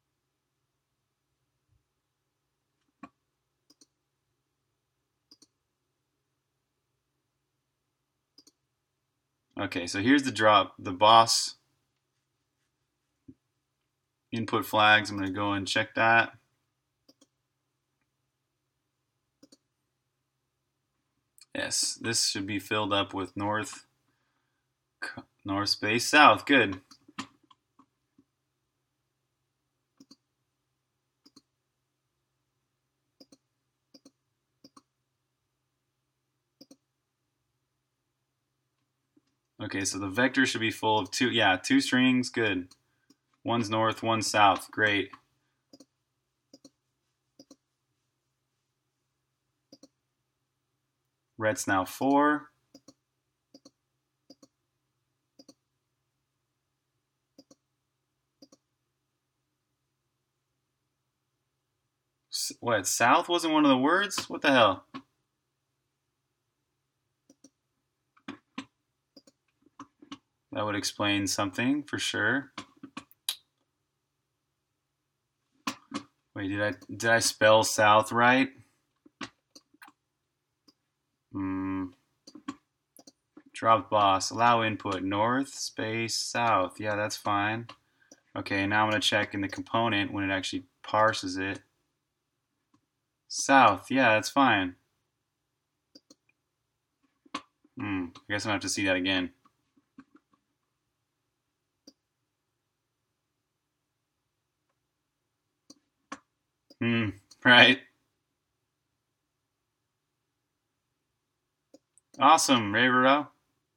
Okay, so here's the drop, the boss input flags. I'm going to go and check that. Yes, this should be filled up with north, north space, south. Good. Okay, so the vector should be full of two, yeah, two strings. Good. One's north, one's south. Great. Red's now four. What, south wasn't one of the words? What the hell? That would explain something for sure. Wait, did I did I spell south right? Hmm. Drop boss. Allow input. North, space, south. Yeah, that's fine. Okay, now I'm going to check in the component when it actually parses it. South. Yeah, that's fine. Hmm. I guess I'm going to have to see that again. Hmm. Right. Awesome, Ray.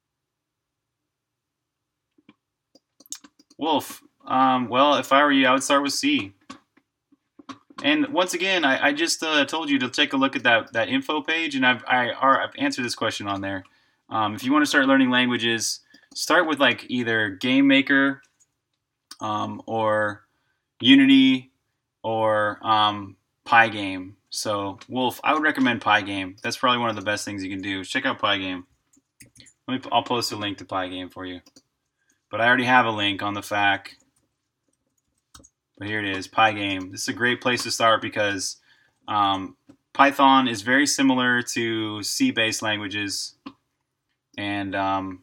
Wolf. Um, well, if I were you, I would start with C. And once again, I, I just uh, told you to take a look at that, that info page, and I've, I, I've answered this question on there. Um, if you want to start learning languages, start with like either Game Maker um, or Unity or um, Pygame. So, Wolf, I would recommend Pygame. That's probably one of the best things you can do. Check out Pygame. Let me, I'll post a link to Pygame for you. But I already have a link on the F A Q. But here it is, Pygame. This is a great place to start because um, Python is very similar to C-based languages, and um,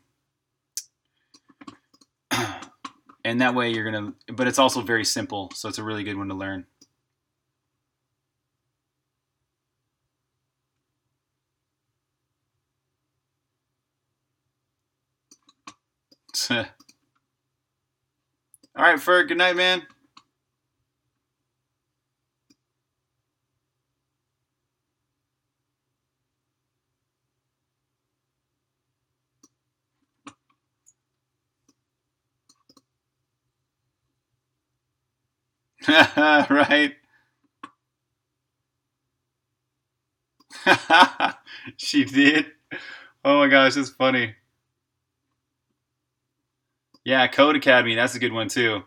and that way you're gonna. But it's also very simple, so it's a really good one to learn. All right, Ferg. Good night, man. Right. She did. Oh my gosh, that's funny. Yeah, Code Academy. That's a good one too.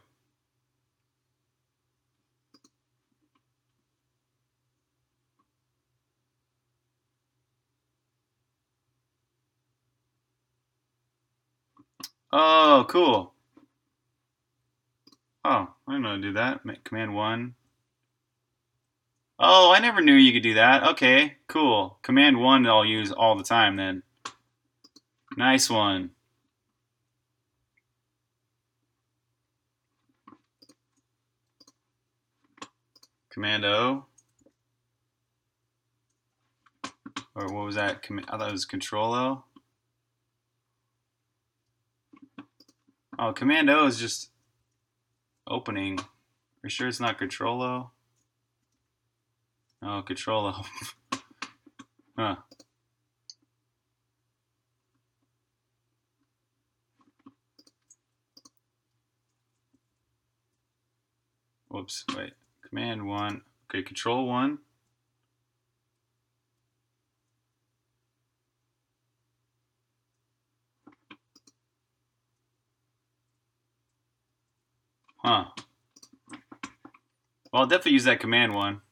Oh, cool. Oh, I didn't know how to do that. Command one. Oh, I never knew you could do that. Okay, cool. Command one I'll use all the time then. Nice one. Command O. Or what was that? I thought it was Control O. Oh, Command O is just opening. Are you sure it's not Control O? Oh, Control O. Huh. Whoops, wait. Command one. Okay, Control one. Huh. Well, I'll definitely use that Command one.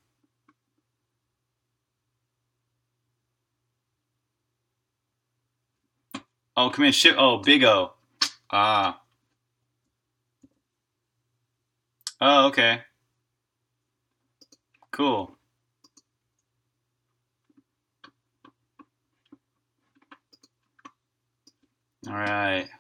Oh, Command Shift. Oh, Big O. Ah. Oh, okay. Cool. All right.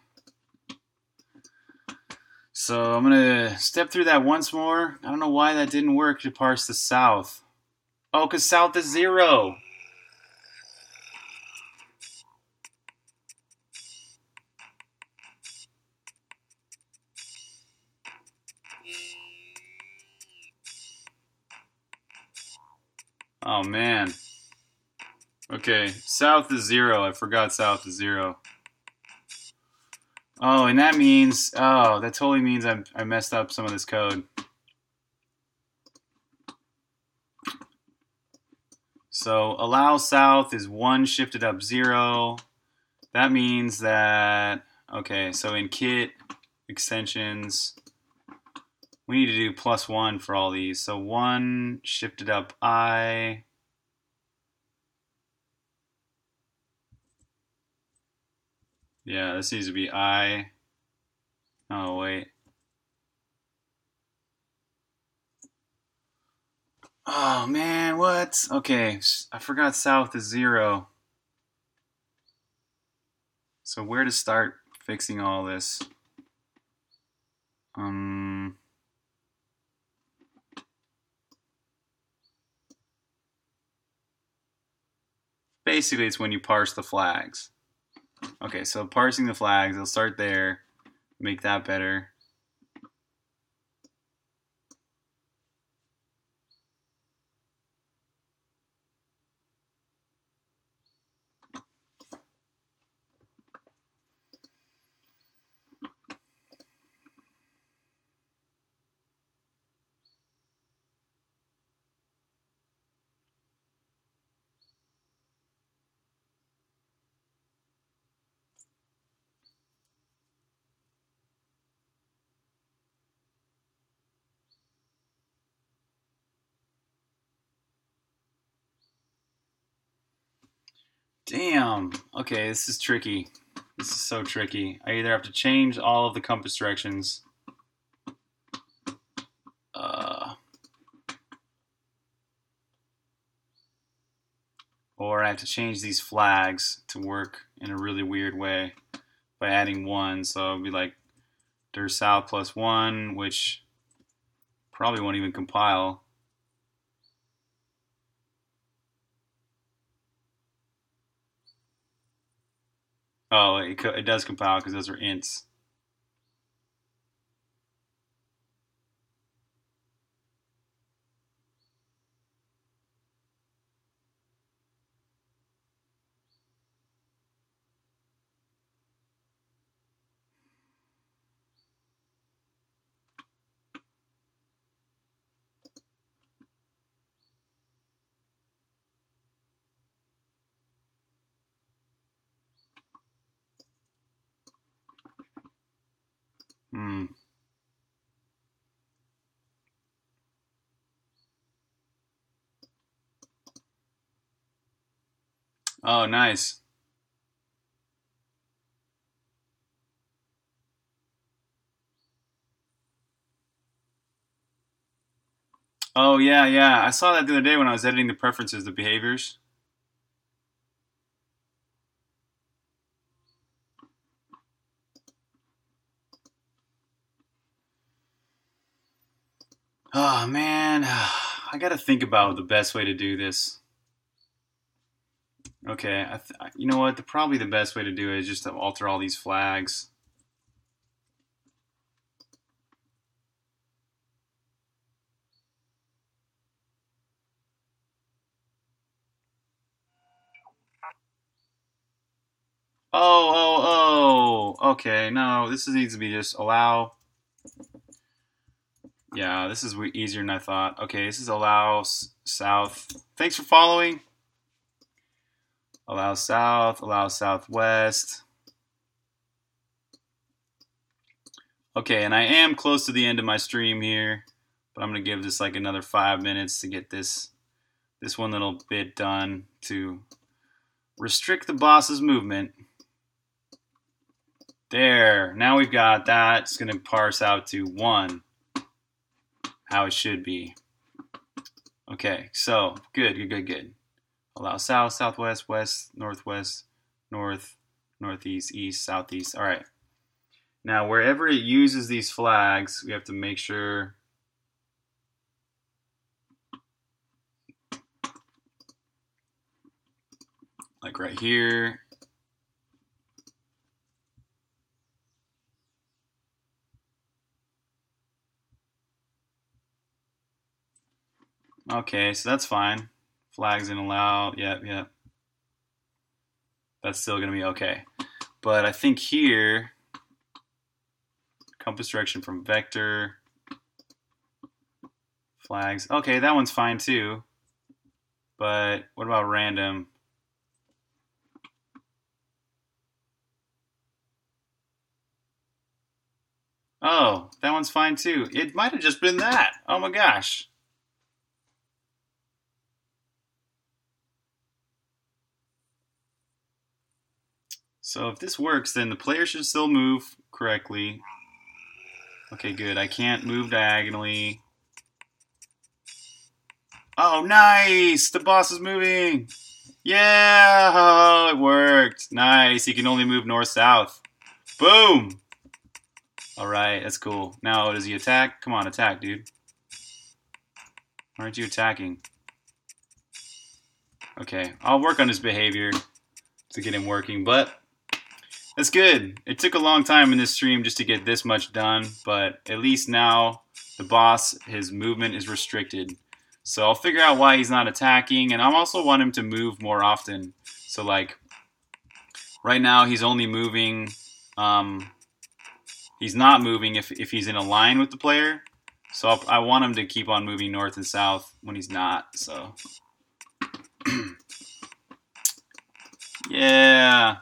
So I'm going to step through that once more. I don't know why that didn't work to parse the south. Oh, because south is zero. Oh, man. Okay, south is zero. I forgot south is zero. Oh, and that means, oh, that totally means I'm, I messed up some of this code. So allow south is one shifted up zero. That means that, okay, so in kit extensions, we need to do plus one for all these. So one shifted up I. Yeah, this needs to be I. Oh, wait. Oh, man, what? Okay, I forgot south is zero. So where to start fixing all this? Um, basically, it's when you parse the flags. Okay, so parsing the flags, I'll start there, make that better. Damn. Okay, this is tricky. This is so tricky. I either have to change all of the compass directions. Uh, or I have to change these flags to work in a really weird way by adding one. So it'll be like dir south plus one, which probably won't even compile. Oh, it, it does compile because those are ints. Hmm. Oh, nice. Oh, yeah, yeah. I saw that the other day when I was editing the preferences, the behaviors. Oh, man. I got to think about the best way to do this. Okay, I th- you know what? The, probably the best way to do it is just to alter all these flags. Oh, oh, oh. Okay, no, this needs to be just allow. Yeah, this is easier than I thought. Okay, this is allow south. Thanks for following. Allow south, allow southwest. Okay, and I am close to the end of my stream here, but I'm gonna give this like another five minutes to get this this one little bit done to restrict the boss's movement. There, now we've got that. It's gonna parse out to one, how it should be. Okay, so good, good, good, good. Allow south, southwest, west, northwest, north, northeast, east, southeast. All right. Now, wherever it uses these flags, we have to make sure. Like right here. Okay, so that's fine. Flags and allow. Yep, yep. That's still going to be okay. But I think here, compass direction from vector, flags. Okay, that one's fine too. But what about random? Oh, that one's fine too. It might have just been that. Oh my gosh. So if this works, then the player should still move correctly. Okay, good. I can't move diagonally. Oh, nice! The boss is moving! Yeah, oh, it worked. Nice. He can only move north-south. Boom. All right, that's cool. Now, does he attack? Come on, attack, dude. Why aren't you attacking? Okay, I'll work on his behavior to get him working, but that's good. It took a long time in this stream just to get this much done, but at least now the boss, his movement is restricted. So I'll figure out why he's not attacking, and I also want him to move more often. So like, right now he's only moving, um, he's not moving if, if he's in a line with the player. So I'll, I want him to keep on moving north and south when he's not, so. Yeah.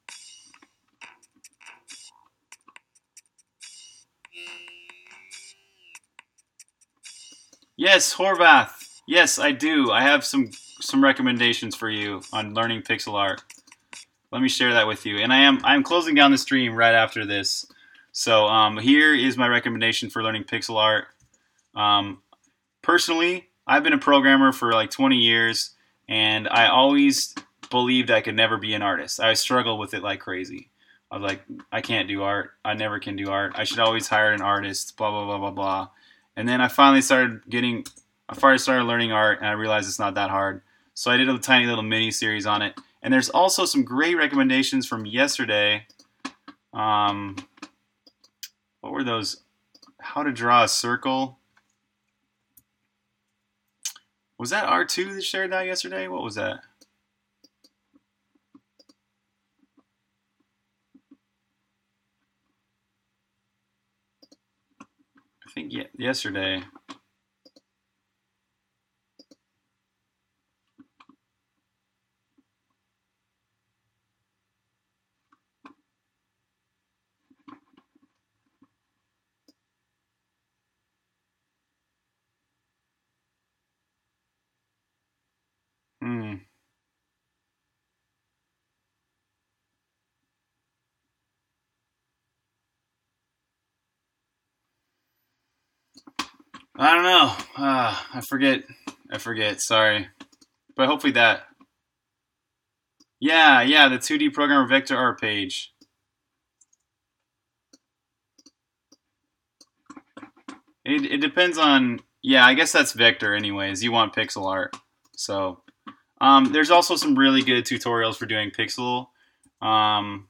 Yes, Horvath. Yes, I do. I have some some recommendations for you on learning pixel art. Let me share that with you. And I am I am closing down the stream right after this. So um, here is my recommendation for learning pixel art. Um, personally, I've been a programmer for like twenty years, and I always believed I could never be an artist. I struggled with it like crazy. I was like, I can't do art. I never can do art. I should always hire an artist, blah, blah, blah, blah, blah. And then I finally started getting, I finally started learning art, and I realized it's not that hard. So I did a tiny little mini series on it. And there's also some great recommendations from yesterday. Um, what were those? How to draw a circle. Was that R two that shared that yesterday? What was that? I think yeah, yesterday. Hmm. I don't know. Uh, I forget. I forget. Sorry. But hopefully that. Yeah, yeah, the two D Programmer Vector Art page. It, it depends on. Yeah, I guess that's Vector anyways. You want pixel art. So, um, there's also some really good tutorials for doing pixel. Um,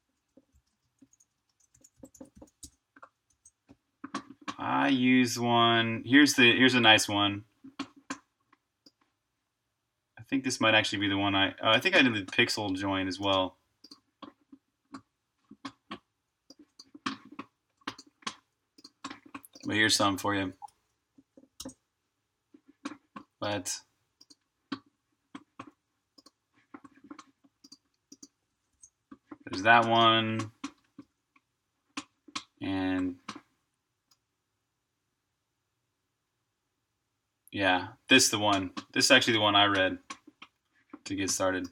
I use one. Here's the here's a nice one. I think this might actually be the one I. Uh, I think I did the pixel join as well. But here's some for you. But there's that one, and yeah, this is the one. This is actually the one I read to get started.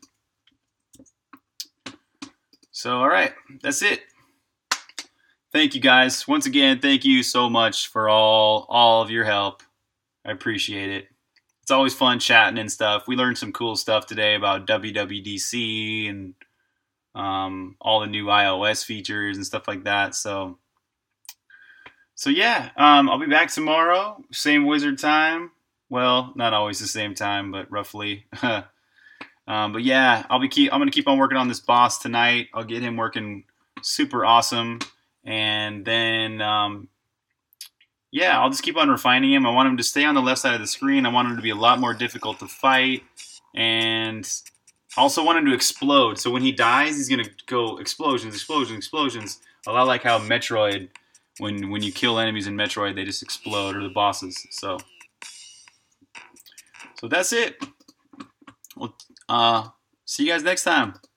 So, all right, that's it. Thank you guys. Once again, thank you so much for all all of your help. I appreciate it. It's always fun chatting and stuff. We learned some cool stuff today about W W D C and um, all the new iOS features and stuff like that. So, so yeah, um, I'll be back tomorrow. Same wizard time. Well, not always the same time, but roughly. um, but yeah, I'll be keep. I'm gonna keep on working on this boss tonight. I'll get him working super awesome. And then, um, yeah, I'll just keep on refining him. I want him to stay on the left side of the screen. I want him to be a lot more difficult to fight. And I also want him to explode. So when he dies, he's going to go explosions, explosions, explosions. A lot like how Metroid, when, when you kill enemies in Metroid, they just explode, or the bosses. So, so that's it. Well, uh, see you guys next time.